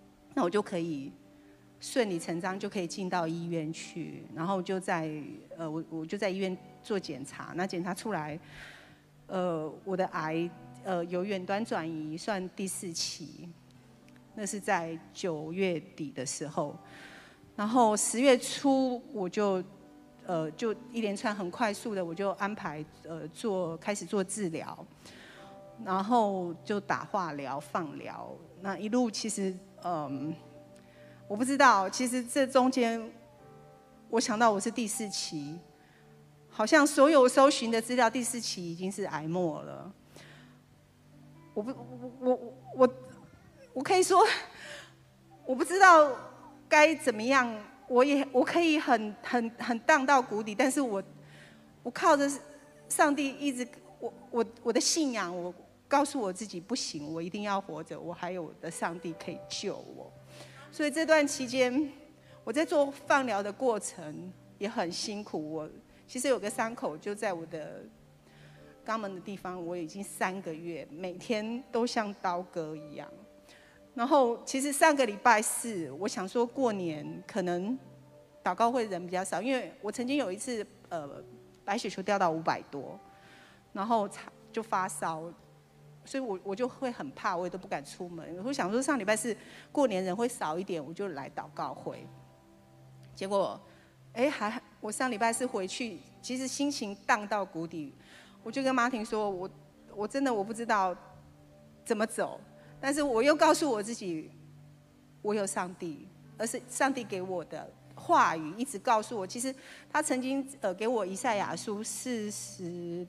那我就可以顺理成章就可以进到医院去，然后就我就在医院做检查，那检查出来，我的癌有远端转移，算第4期，那是在9月底的时候，然后10月初我就一连串很快速的我就安排开始做治疗，然后就打化疗、放疗，那一路其实我不知道，其实这中间，我想到我是第4期，好像所有搜寻的资料，第4期已经是癌末了。我可以说，我不知道该怎么样，我可以很荡到谷底，但是我靠着上帝一直，我的信仰，我告诉我自己不行，我一定要活着，我还有我的上帝可以救我。所以这段期间，我在做放疗的过程也很辛苦。我其实有个伤口就在我的肛门的地方，我已经3个月，每天都像刀割一样。然后其实上个礼拜4，我想说过年可能祷告会人比较少，因为我曾经有一次白血球掉到500多，然后就发烧。所以我就会很怕，我也都不敢出门。我想说上礼拜4过年人会少一点，我就来祷告会。结果，我上礼拜4回去，其实心情荡到谷底。我就跟Martin说，我真的我不知道怎么走，但是我又告诉我自己，我有上帝，而是上帝给我的话语一直告诉我。其实他曾经给我以赛亚书43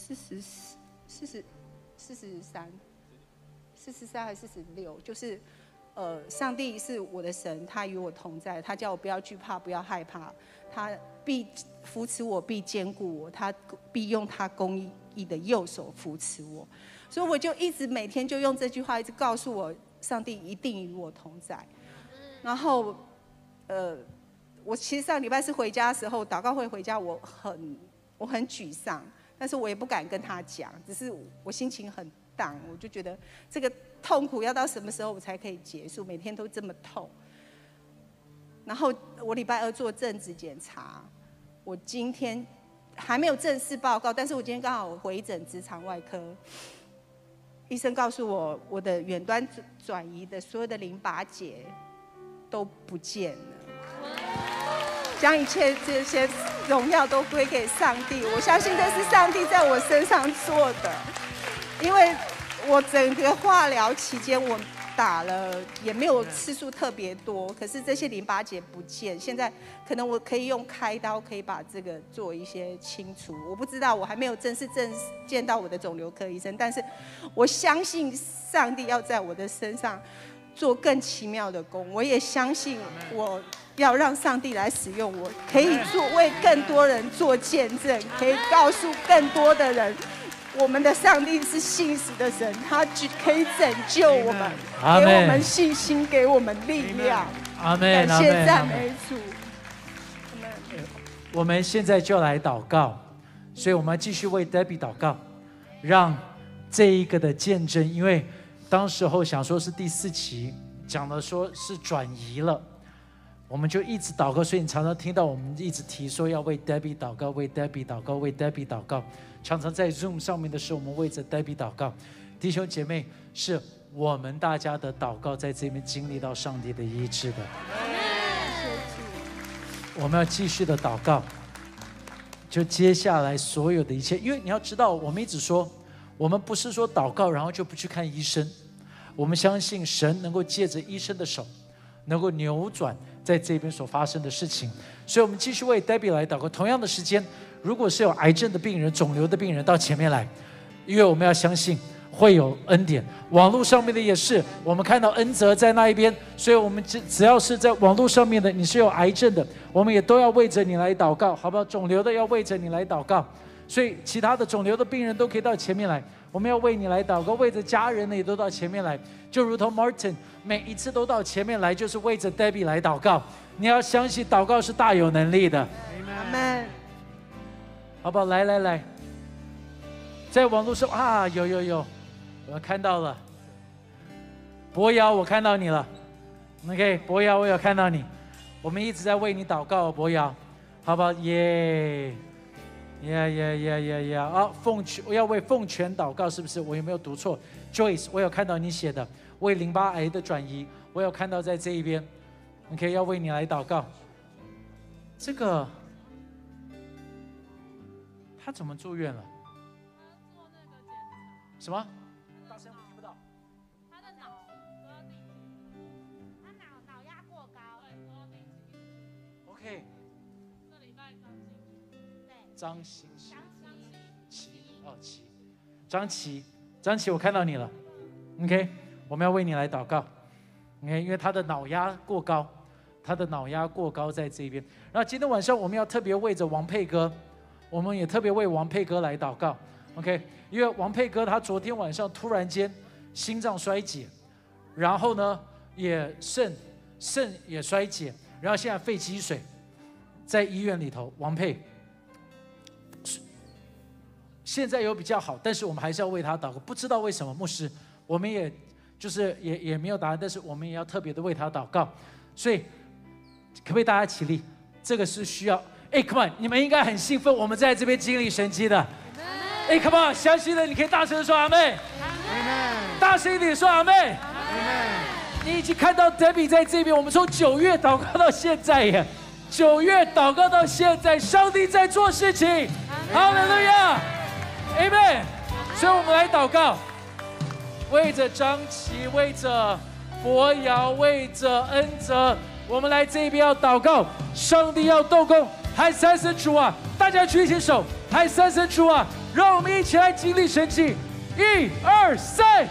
还是46，就是上帝是我的神，他与我同在，他叫我不要惧怕，不要害怕，他必扶持我，必坚固我，他必用他公义的右手扶持我。所以我就一直每天就用这句话一直告诉我，上帝一定与我同在。然后我其实上礼拜4回家的时候，祷告会回家，我很沮丧。但是我也不敢跟他讲，只是我心情很荡，我就觉得这个痛苦要到什么时候我才可以结束？每天都这么痛。然后我礼拜2做正子检查，我今天还没有正式报告，但是我今天刚好回诊直肠外科，医生告诉我，我的远端转移的所有的淋巴结都不见了。将一切这些荣耀都归给上帝，我相信这是上帝在我身上做的。因为我整个化疗期间，我打了也没有次数特别多，可是这些淋巴结不见，现在可能我可以用开刀可以把这个做一些清除。我不知道，我还没有正式见到我的肿瘤科医生，但是我相信上帝要在我的身上做更奇妙的工，我也相信我要让上帝来使用我，可以为更多人做见证，可以告诉更多的人，我们的上帝是信实的神，他可以拯救我们，给我们信心，给我们力量。 阿们， 感谢赞美主。 我们现在就来祷告，所以我们继续为 Debbie 祷告，让这一个的见证，因为当时候想说是第4期，讲的说是转移了。我们就一直祷告，所以你常常听到我们一直提说要为 Debbie 祷告，为 Debbie 祷告，为 Debbie 祷告。常常在 Zoom 上面的时候，我们为着 Debbie 祷告。弟兄姐妹，是我们大家的祷告在这边经历到上帝的医治的。我们要继续的祷告，就接下来所有的一切，因为你要知道，我们一直说，我们不是说祷告然后就不去看医生，我们相信神能够借着医生的手，能够扭转在这边所发生的事情。所以我们继续为 Debbie 来祷告。同样的时间，如果是有癌症的病人、肿瘤的病人到前面来，因为我们要相信会有恩典。网络上面的也是，我们看到恩泽在那一边，所以我们只要是在网络上面的，你是有癌症的，我们也都要为着你来祷告，好不好？肿瘤的要为着你来祷告，所以其他的肿瘤的病人都可以到前面来，我们要为你来祷告，为着家人的也都到前面来，就如同 Martin 每一次都到前面来，就是为着 Debbie 来祷告。你要相信祷告是大有能力的。 阿们， 好不好？来，在网络上啊，有，我看到了，博瑶，我看到你了， OK， 博瑶，我有看到你，我们一直在为你祷告，博瑶，好不好？耶，呀！啊，我要为奉权祷告，是不是？我有没有读错 ？Joyce， 我有看到你写的为淋巴癌的转移，我有看到在这一边。OK， 要为你来祷告。这个他怎么住院了？ 做那个检查。 什么？大声，我听不到。 他的脑都要定期，他脑压过高，对，都要定期。 OK。 这礼拜刚进去。对。 张琪，我看到你了。OK， 我们要为你来祷告。OK， 因为他的脑压过高，在这边。然后今天晚上我们要特别为着王佩哥，我们也特别为王佩哥来祷告。OK， 因为王佩哥他昨天晚上突然间心脏衰竭，然后呢也肾也衰竭，然后现在肺积水，在医院里头。王佩现在有比较好，但是我们还是要为他祷告。不知道为什么，牧师，我们也就是也没有答案，但是我们也要特别的为他祷告。所以，可不可以大家起立？这个是需要。come on， 你们应该很兴奋，我们在这边经历神迹的。come on， 相信的你可以大声的说阿们，大声一点说阿们。你已经看到 Debbie 在这边，我们从9月祷告到现在耶，9月祷告到现在，上帝在做事情。哈利路亚。Amen， 所以我们来祷告，为着张琪，为着博瑶，为着恩泽，我们来这边要祷告，上帝要动工，喊三声主啊！大家举起手，喊三声主啊！让我们一起来经历神迹，1、2、3。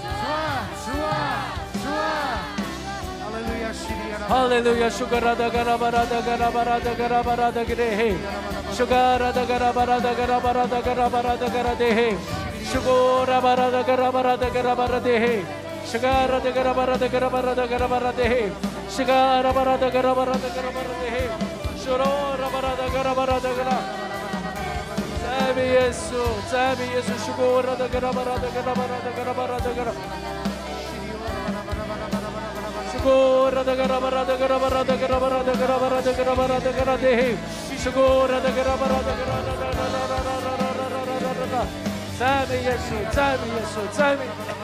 哈利路亚，苏格拉达格拉巴拉达格拉巴拉达格拉巴拉达格雷嘿，苏格拉达格拉巴拉达格拉巴拉达格拉巴拉达格拉德嘿，苏格拉巴拉达格拉巴拉达格拉巴拉德嘿，苏格拉达格拉巴拉达格拉巴拉达格拉巴拉德嘿，苏格拉巴拉达格拉巴拉达格拉巴拉德嘿，苏罗拉巴拉达格拉巴拉达格拉。赞美耶稣，赞美耶稣，苏格拉达格拉巴拉达格拉巴拉达格拉巴拉达格拉。Shukura da gara bara da gara bara da gara bara da gara bara da gara bara da gara de Shukura da gara bara da gara da赞美耶稣，赞美耶稣，赞美。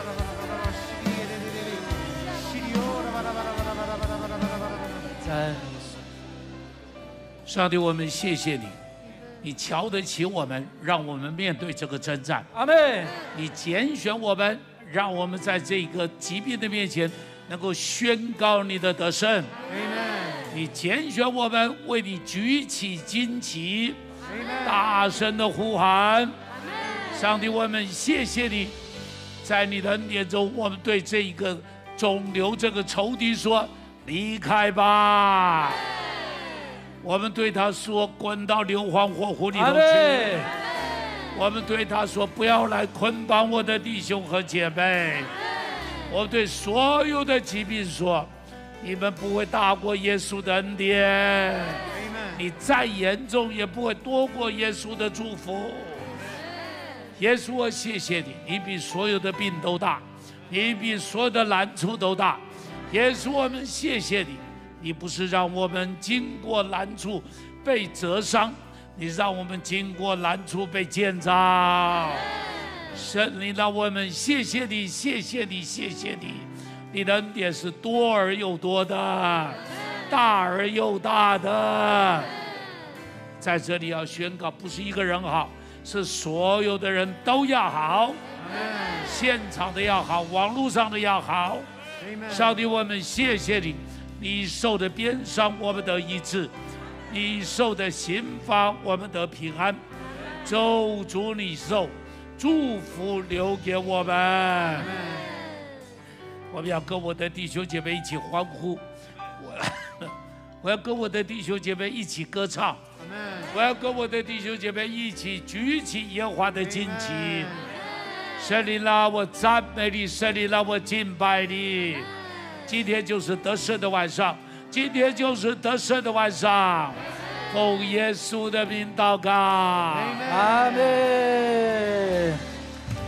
上帝，我们谢谢你，你瞧得起我们，让我们面对这个征战。 阿们。 你拣选我们，让我们在这个疾病的面前能够宣告你的得胜。你拣选我们，为你举起旌旗，大声的呼喊。上帝，我们谢谢你，在你的恩典中，我们对这一个肿瘤这个仇敌说：离开吧。我们对他说：滚到硫磺火湖里头去。我们对他说：不要来捆绑我的弟兄和姐妹。我们对所有的疾病说：你们不会大过耶稣的恩典，你再严重也不会多过耶稣的祝福。耶稣，我谢谢你，你比所有的病都大，你比所有的难处都大。耶稣，我们谢谢你，你不是让我们经过难处被折伤，你让我们经过难处被建造。神灵，让我们谢谢你，谢谢你，谢谢你，你的恩典是多而又多的，大而又大的。在这里要宣告，不是一个人好，是所有的人都要好，现场的要好，网络上的要好。上帝，我们谢谢你，你受的鞭伤我们得医治，你受的刑罚我们得平安。咒诅你受，祝福留给我们。我们要跟我的弟兄姐妹一起欢呼，我要跟我的弟兄姐妹一起歌唱，我要跟我的弟兄姐妹一起举起耶和华的旌旗。圣灵啊，我赞美你，圣灵啊，我敬拜你。今天就是得胜的晚上，今天就是得胜的晚上。奉耶稣的名祷告， 阿门。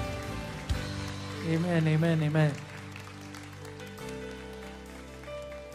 你们。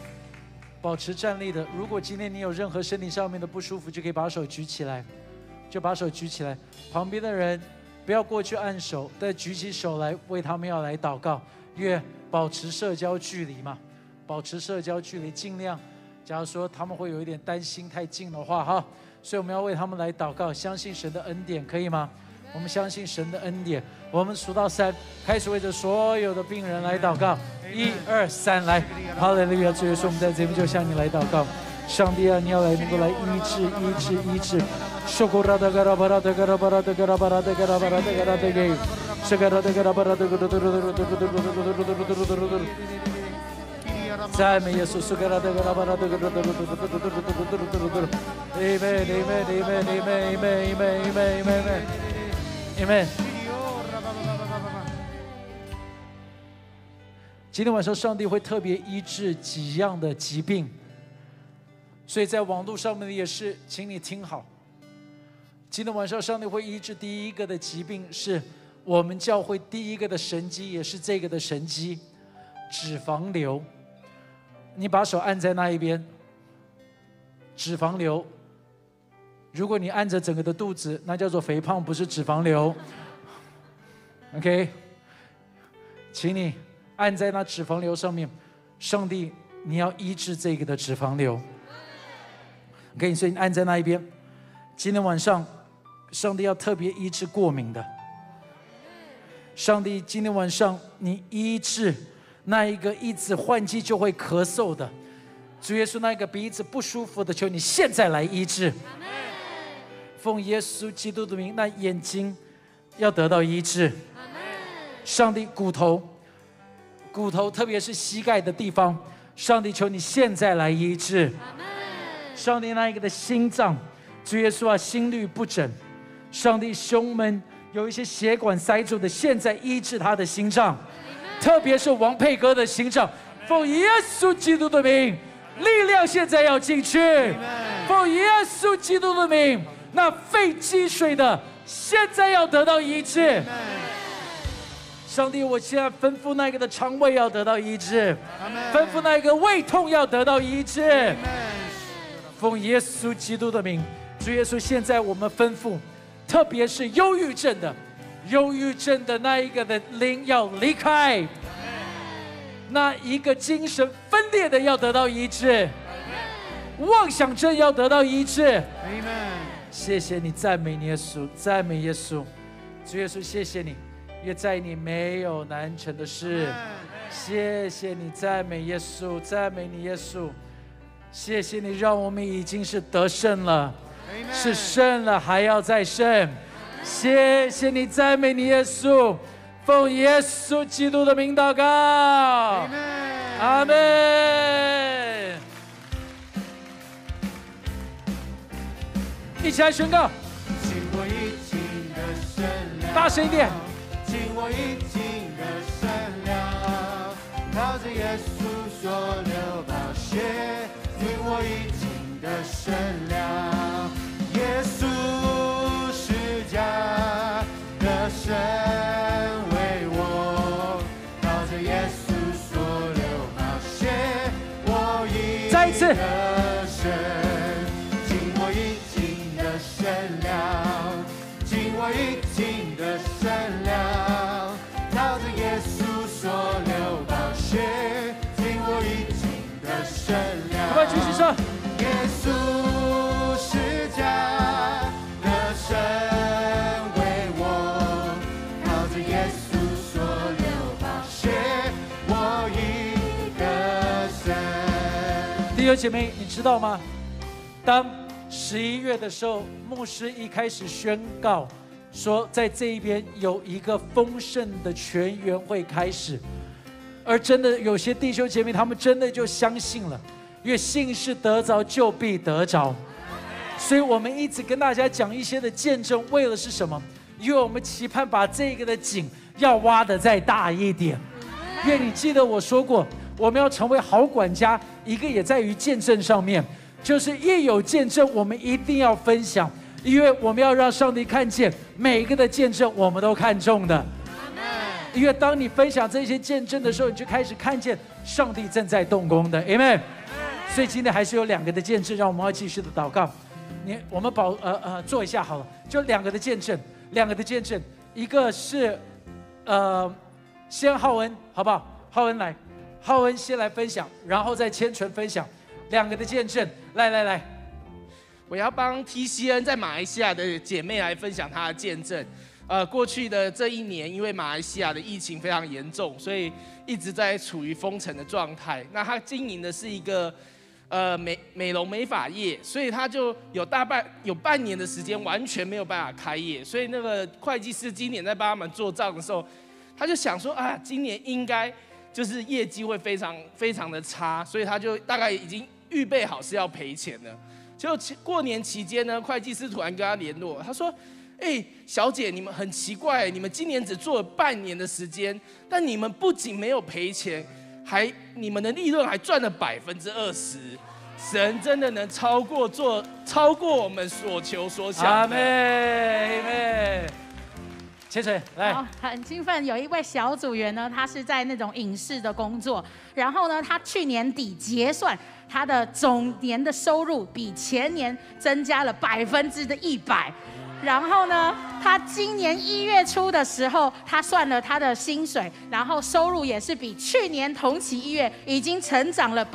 保持站立的。如果今天你有任何身体上面的不舒服，就可以把手举起来，旁边的人不要过去按手，但举起手来为他们要来祷告，因为保持社交距离嘛，尽量。假如说他们会有一点担心太近的话，哈，所以我们要为他们来祷告，相信神的恩典，可以吗？我们相信神的恩典。我们数到3，开始为着所有的病人来祷告。1、2、3，来，哈利路亚！主耶稣，我们在这边就向你来祷告。上帝啊，你要来能够来医治。赞美耶稣，Amen。今天晚上上帝会特别医治几样的疾病，所以在网络上面的也是，请你听好。今天晚上上帝会医治第一个的疾病，是我们教会第一个的神迹，也是这个的神迹——脂肪瘤。你把手按在那一边，脂肪瘤。如果你按着整个的肚子，那叫做肥胖，不是脂肪瘤。OK， 请你按在那脂肪瘤上面，上帝，你要医治这个的脂肪瘤。OK， 所以你按在那一边。今天晚上，上帝要特别医治过敏的。上帝，今天晚上你医治那一个一直换季就会咳嗽的，主耶稣，那个鼻子不舒服的，求你现在来医治。奉耶稣基督的名，那眼睛要得到医治。上帝，骨头，特别是膝盖的地方，上帝求你现在来医治。上帝，那一个的心脏，主耶稣啊，心律不整，上帝，胸门有一些血管塞住的，现在医治他的心脏，特别是王佩哥的心脏，奉耶稣基督的名，力量现在要进去。奉耶稣基督的名，那肺积水的现在要得到医治。上帝，我现在吩咐那个的肠胃要得到医治，吩咐那个胃痛要得到医治。奉耶稣基督的名，主耶稣，现在我们吩咐，特别是忧郁症的那一个的灵要离开，那一个精神分裂的要得到医治，妄想症要得到医治。谢谢你，赞美耶稣，赞美耶稣，主耶稣，谢谢你，因为在你没有难成的事。谢谢你，赞美耶稣，赞美你耶稣，谢谢你让我们已经是得胜了，是胜了还要再胜。谢谢你，赞美你耶稣，奉耶稣基督的名祷告，阿们。一起来宣告，大声一点， 尽我已尽的善良，靠着耶稣所流宝血，尽我已尽的善良，耶稣施加的神为我，靠着耶稣所流宝血，我已再一次得胜，尽我已尽的善良，尽我已尽的善良，靠着耶稣所流宝血，尽我已尽的善良。 快举起手！ 耶稣施加的神为我，靠着耶稣所流宝血，我已得胜。 弟兄姐妹，你知道吗？当11月的时候，牧师一开始宣告说，在这一边有一个丰盛的全员会开始，而真的有些弟兄姐妹，他们真的就相信了，因为信是得着就必得着。所以我们一直跟大家讲一些的见证，为了是什么？因为我们期盼把这个的井要挖得再大一点。因为你记得我说过，我们要成为好管家，一个也在于见证上面，就是一有见证，我们一定要分享，因为我们要让上帝看见每一个的见证，我们都看重的。因为当你分享这些见证的时候，你就开始看见上帝正在动工的 ，Amen。 所以今天还是有2个的见证，让我们要继续的祷告。我们做一下好了，就2个的见证，2个的见证，一个是先浩恩好不好？浩恩来，浩恩先来分享，然后再千纯分享2个的见证，来。 我要帮 TCN 在马来西亚的姐妹来分享她的见证。过去的这1年，因为马来西亚的疫情非常严重，所以一直在处于封城的状态。那她经营的是一个美容美发业，所以她就有半年的时间完全没有办法开业。所以那个会计师今年在帮他们做账的时候，他就想说啊，今年应该就是业绩会非常非常的差，所以他就大概已经预备好是要赔钱了。结果过年期间呢，会计师突然跟他联络，他说：“小姐，你们很奇怪，你们今年只做了半年的时间，但你们不仅没有赔钱，你们的利润还赚了20%。神真的能超过我们所求所想的。” 阿妹，千纯来， 很兴奋。有一位小组员呢，他是在那种影视的工作，然后呢，他去年底结算，他的总年的收入比前年增加了100%。然后呢，他今年1月初的时候，他算了他的薪水，然后收入也是比去年同期1月已经成长了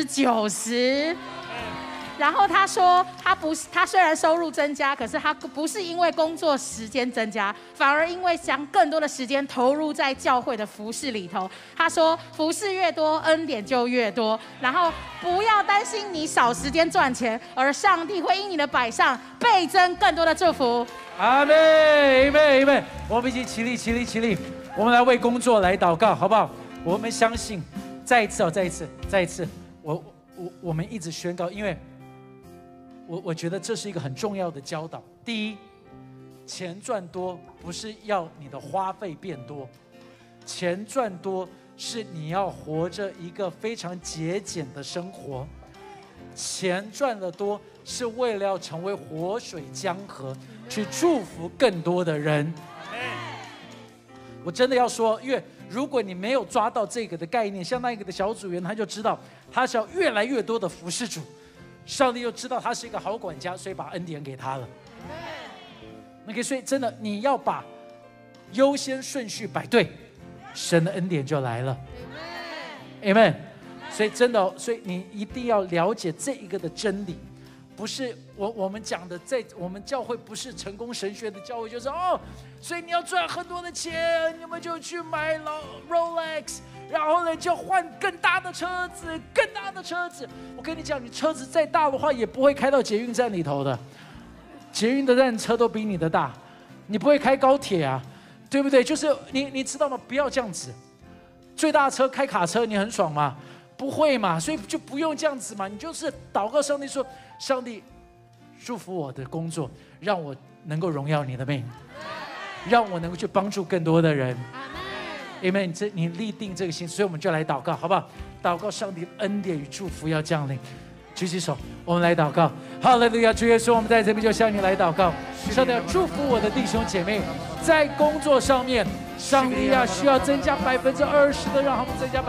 90%。然后他说，他虽然收入增加，可是他不是因为工作时间增加，反而因为将更多的时间投入在教会的服事里头。他说，服事越多，恩典就越多。然后不要担心你少时间赚钱，而上帝会因你的摆上倍增更多的祝福。 阿妹，我们已经起立，我们来为工作来祷告，好不好？我们相信，再一次，我们一直宣告，因为我觉得这是一个很重要的教导。第一，钱赚多不是要你的花费变多，钱赚多是你要活着一个非常节俭的生活。钱赚得多是为了要成为活水江河，去祝福更多的人。我真的要说，因为如果你没有抓到这个的概念，像那个的小组员，他就知道他是要越来越多的服侍主。上帝又知道他是一个好管家，所以把恩典给他了。OK， 所以真的你要把优先顺序摆对，神的恩典就来了。Amen。所以真的，所以你一定要了解这一个的真理，不是我们讲的，在我们教会不是成功神学的教会，就是所以你要赚很多的钱，你们就去买Rolex。然后呢，就换更大的车子，我跟你讲，你车子再大的话，也不会开到捷运站里头的。捷运的站车都比你的大，你不会开高铁啊，对不对？就是你知道吗？不要这样子。最大的车开卡车，你很爽吗？不会嘛，所以就不用这样子嘛。你就是祷告上帝说，上帝祝福我的工作，让我能够荣耀你的名，让我能够去帮助更多的人。Amen， 你立定这个心，所以我们就来祷告，好不好？祷告上帝恩典与祝福要降临。举起手，我们来祷告。哈利路亚，主耶稣，我们在这边就向你来祷告。上帝要祝福我的弟兄姐妹，在工作上面，上帝啊，需要增加20%的，让他们增加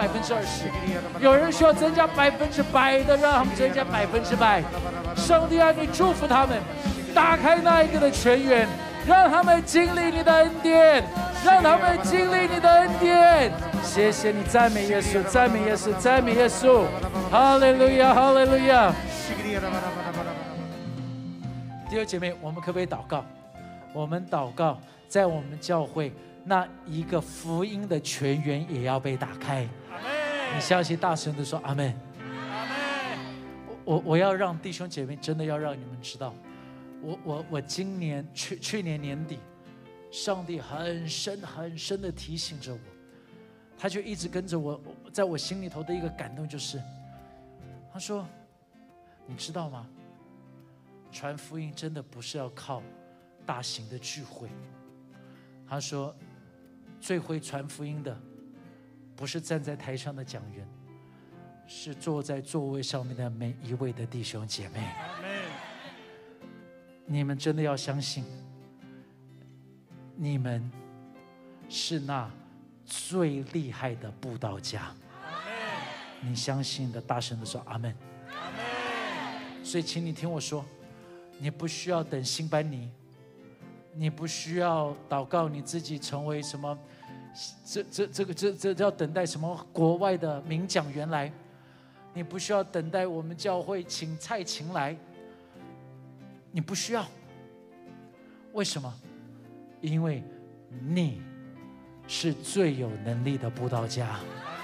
20%；有人需要增加100%的，让他们增加100%。上帝啊，你祝福他们，打开那一个的泉源，让他们经历你的恩典。让他们经历你的恩典，谢谢你，赞美耶稣，赞美耶稣，赞美耶稣，哈利路亚，哈利路亚。弟兄姐妹，我们可不可以祷告？我们祷告，在我们教会那一个福音的泉源也要被打开。你相信，大声的说阿们。我要让弟兄姐妹，真的要让你们知道，我今年去年年底。上帝很深的提醒着我，他就一直跟着我，在我心里头的一个感动就是，他说：“你知道吗？传福音真的不是要靠大型的聚会。”他说：“最会传福音的，不是站在台上的讲员，是坐在座位上面的每一位的弟兄姐妹。你们真的要相信。”你们是那最厉害的布道家，你相信的，大声的说阿们。 所以请你听我说，你不需要等新班尼，你不需要祷告你自己成为什么，这要等待什么国外的名讲员来，你不需要等待我们教会请蔡琴来，你不需要。为什么？因为你是最有能力的布道家。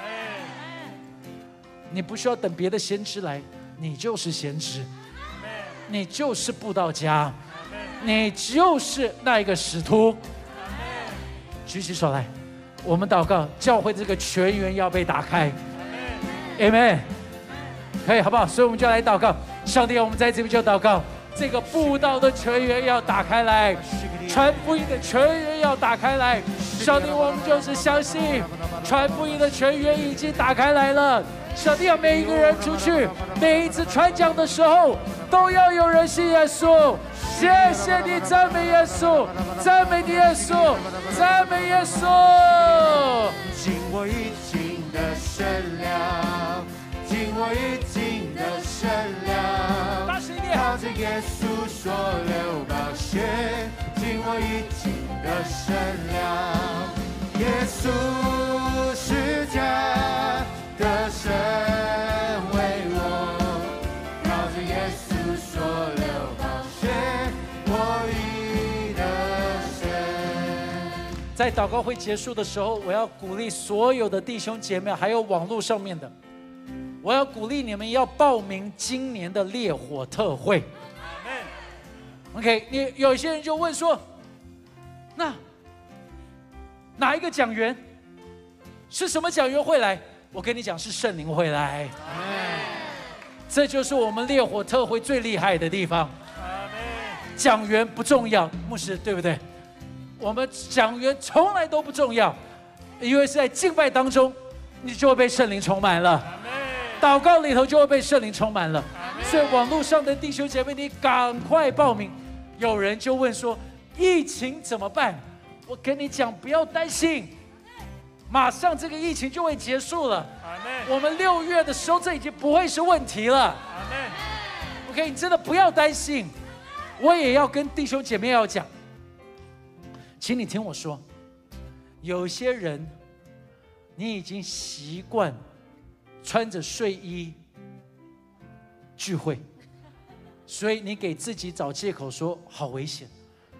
你不需要等别的先知来，你就是先知，你就是布道家，你就是那一个使徒。举起手来，我们祷告，教会这个泉源要被打开。Amen。可以好不好？所以我们就来祷告，上帝，我们在这边就祷告，这个布道的泉源要打开来，传福音的泉源要打开来。上帝，我们就是相信传福音的泉源已经打开来了。上帝，要每一个人出去，每一次传讲的时候，都要有人信耶稣。谢谢你，赞美耶稣，赞美你耶稣，赞美耶稣。 尽我一尽的圣量，尽我一尽的圣量， 大声一点， 靠着耶稣所流宝血，尽我一尽的圣量，耶稣是家的神为我，靠着耶稣所流宝血，我已得胜。 在祷告会结束的时候，我要鼓励所有的弟兄姐妹，还有网络上面的，我要鼓励你们要报名今年的烈火特会。OK， 你有些人就问说，那哪一个讲员是什么讲员会来？我跟你讲，是圣灵会来。这就是我们烈火特会最厉害的地方。讲员不重要，牧师对不对？我们讲员从来都不重要，因为是在敬拜当中，你就会被圣灵充满了。祷告里头就会被圣灵充满了。所以网络上的弟兄姐妹，你赶快报名。有人就问说，疫情怎么办？我跟你讲，不要担心。马上这个疫情就会结束了，我们6月的时候，这已经不会是问题了。OK， 你真的不要担心。我也要跟弟兄姐妹要讲，请你听我说，有些人你已经习惯穿着睡衣聚会，所以你给自己找借口说好危险。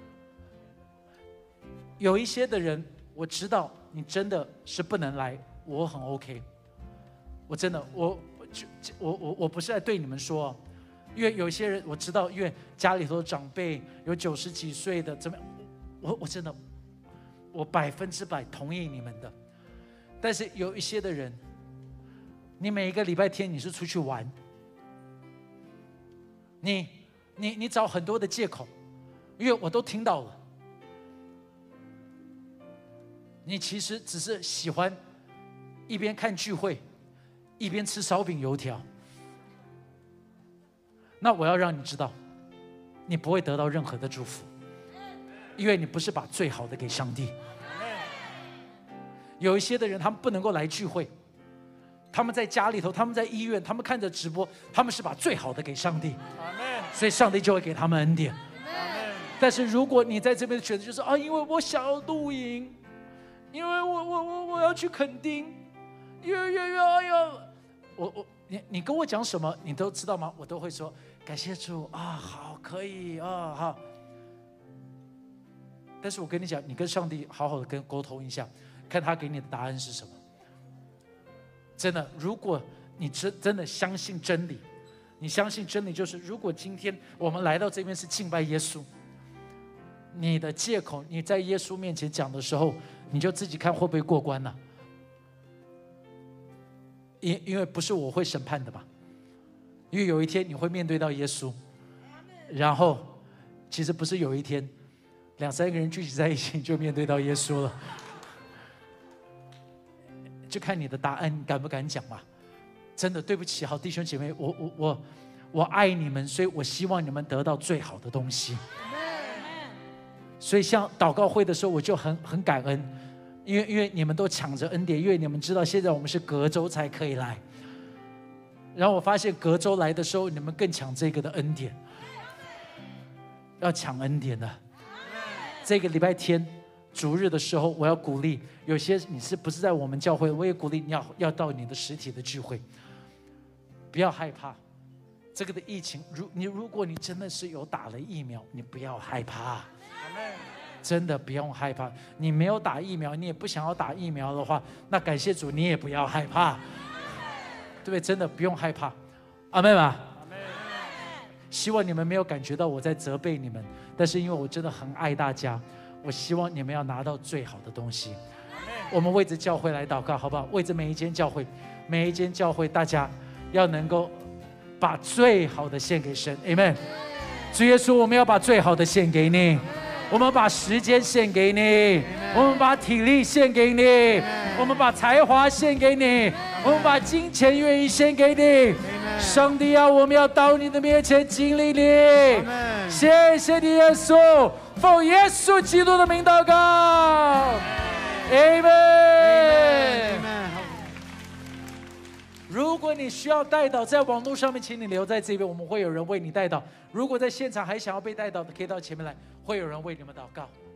有一些的人，我知道你真的是不能来，我很 OK。我真的，我不是在对你们说，因为有些人我知道，因为家里头的长辈有90几岁的，怎么样？我真的，我100%同意你们的。但是有一些的人，你每一个礼拜天你是出去玩，你找很多的借口，因为我都听到了。你其实只是喜欢一边看聚会，一边吃烧饼油条。那我要让你知道，你不会得到任何的祝福，因为你不是把最好的给上帝。有一些的人，他们不能够来聚会，他们在家里头，他们在医院，他们看着直播，他们是把最好的给上帝，所以上帝就会给他们恩典。但是如果你在这边觉得就是因为我想要露营，因为我要去垦丁，因为你跟我讲什么，你都知道吗？我都会说感谢主啊，好，可以啊，好。但是我跟你讲，你跟上帝好好的沟通一下，看他给你的答案是什么。真的，如果你真的相信真理，你相信真理就是，如果今天我们来到这边是敬拜耶稣，你的借口你在耶稣面前讲的时候，你就自己看会不会过关了。因为不是我会审判的吧，因为有一天你会面对到耶稣，然后其实不是有一天2、3个人聚集在一起就面对到耶稣了，就看你的答案敢不敢讲嘛。真的对不起，好弟兄姐妹，我爱你们，所以我希望你们得到最好的东西。所以像祷告会的时候，我就很感恩，因为你们都抢着恩典，因为你们知道现在我们是隔周才可以来， 然后我发现隔周来的时候，你们更抢这个的恩典，要抢恩典的。这个礼拜天主日的时候，我要鼓励有些你是不是在我们教会，我也鼓励你要到你的实体的聚会，不要害怕。这个的疫情，如果你真的是有打了疫苗，你不要害怕，真的不用害怕。你没有打疫苗，你也不想要打疫苗的话，那感谢主，你也不要害怕，对不对？真的不用害怕，阿们吧。希望你们没有感觉到我在责备你们，但是因为我真的很爱大家，我希望你们要拿到最好的东西。我们为着教会来祷告，好不好？为着每一间教会，大家要能够把最好的献给神 ，Amen。主耶稣，我们要把最好的献给你，我们把时间献给你，我们把体力献给你，我们把才华献给你，我们把金钱愿意献给你。上帝啊，我们要到你的面前经历你。谢谢你，耶稣，奉耶稣基督的名祷告。Amen。如果你需要代祷，在网络上面，请你留在这边，我们会有人为你代祷。如果在现场还想要被代祷的，可以到前面来，会有人为你们祷告。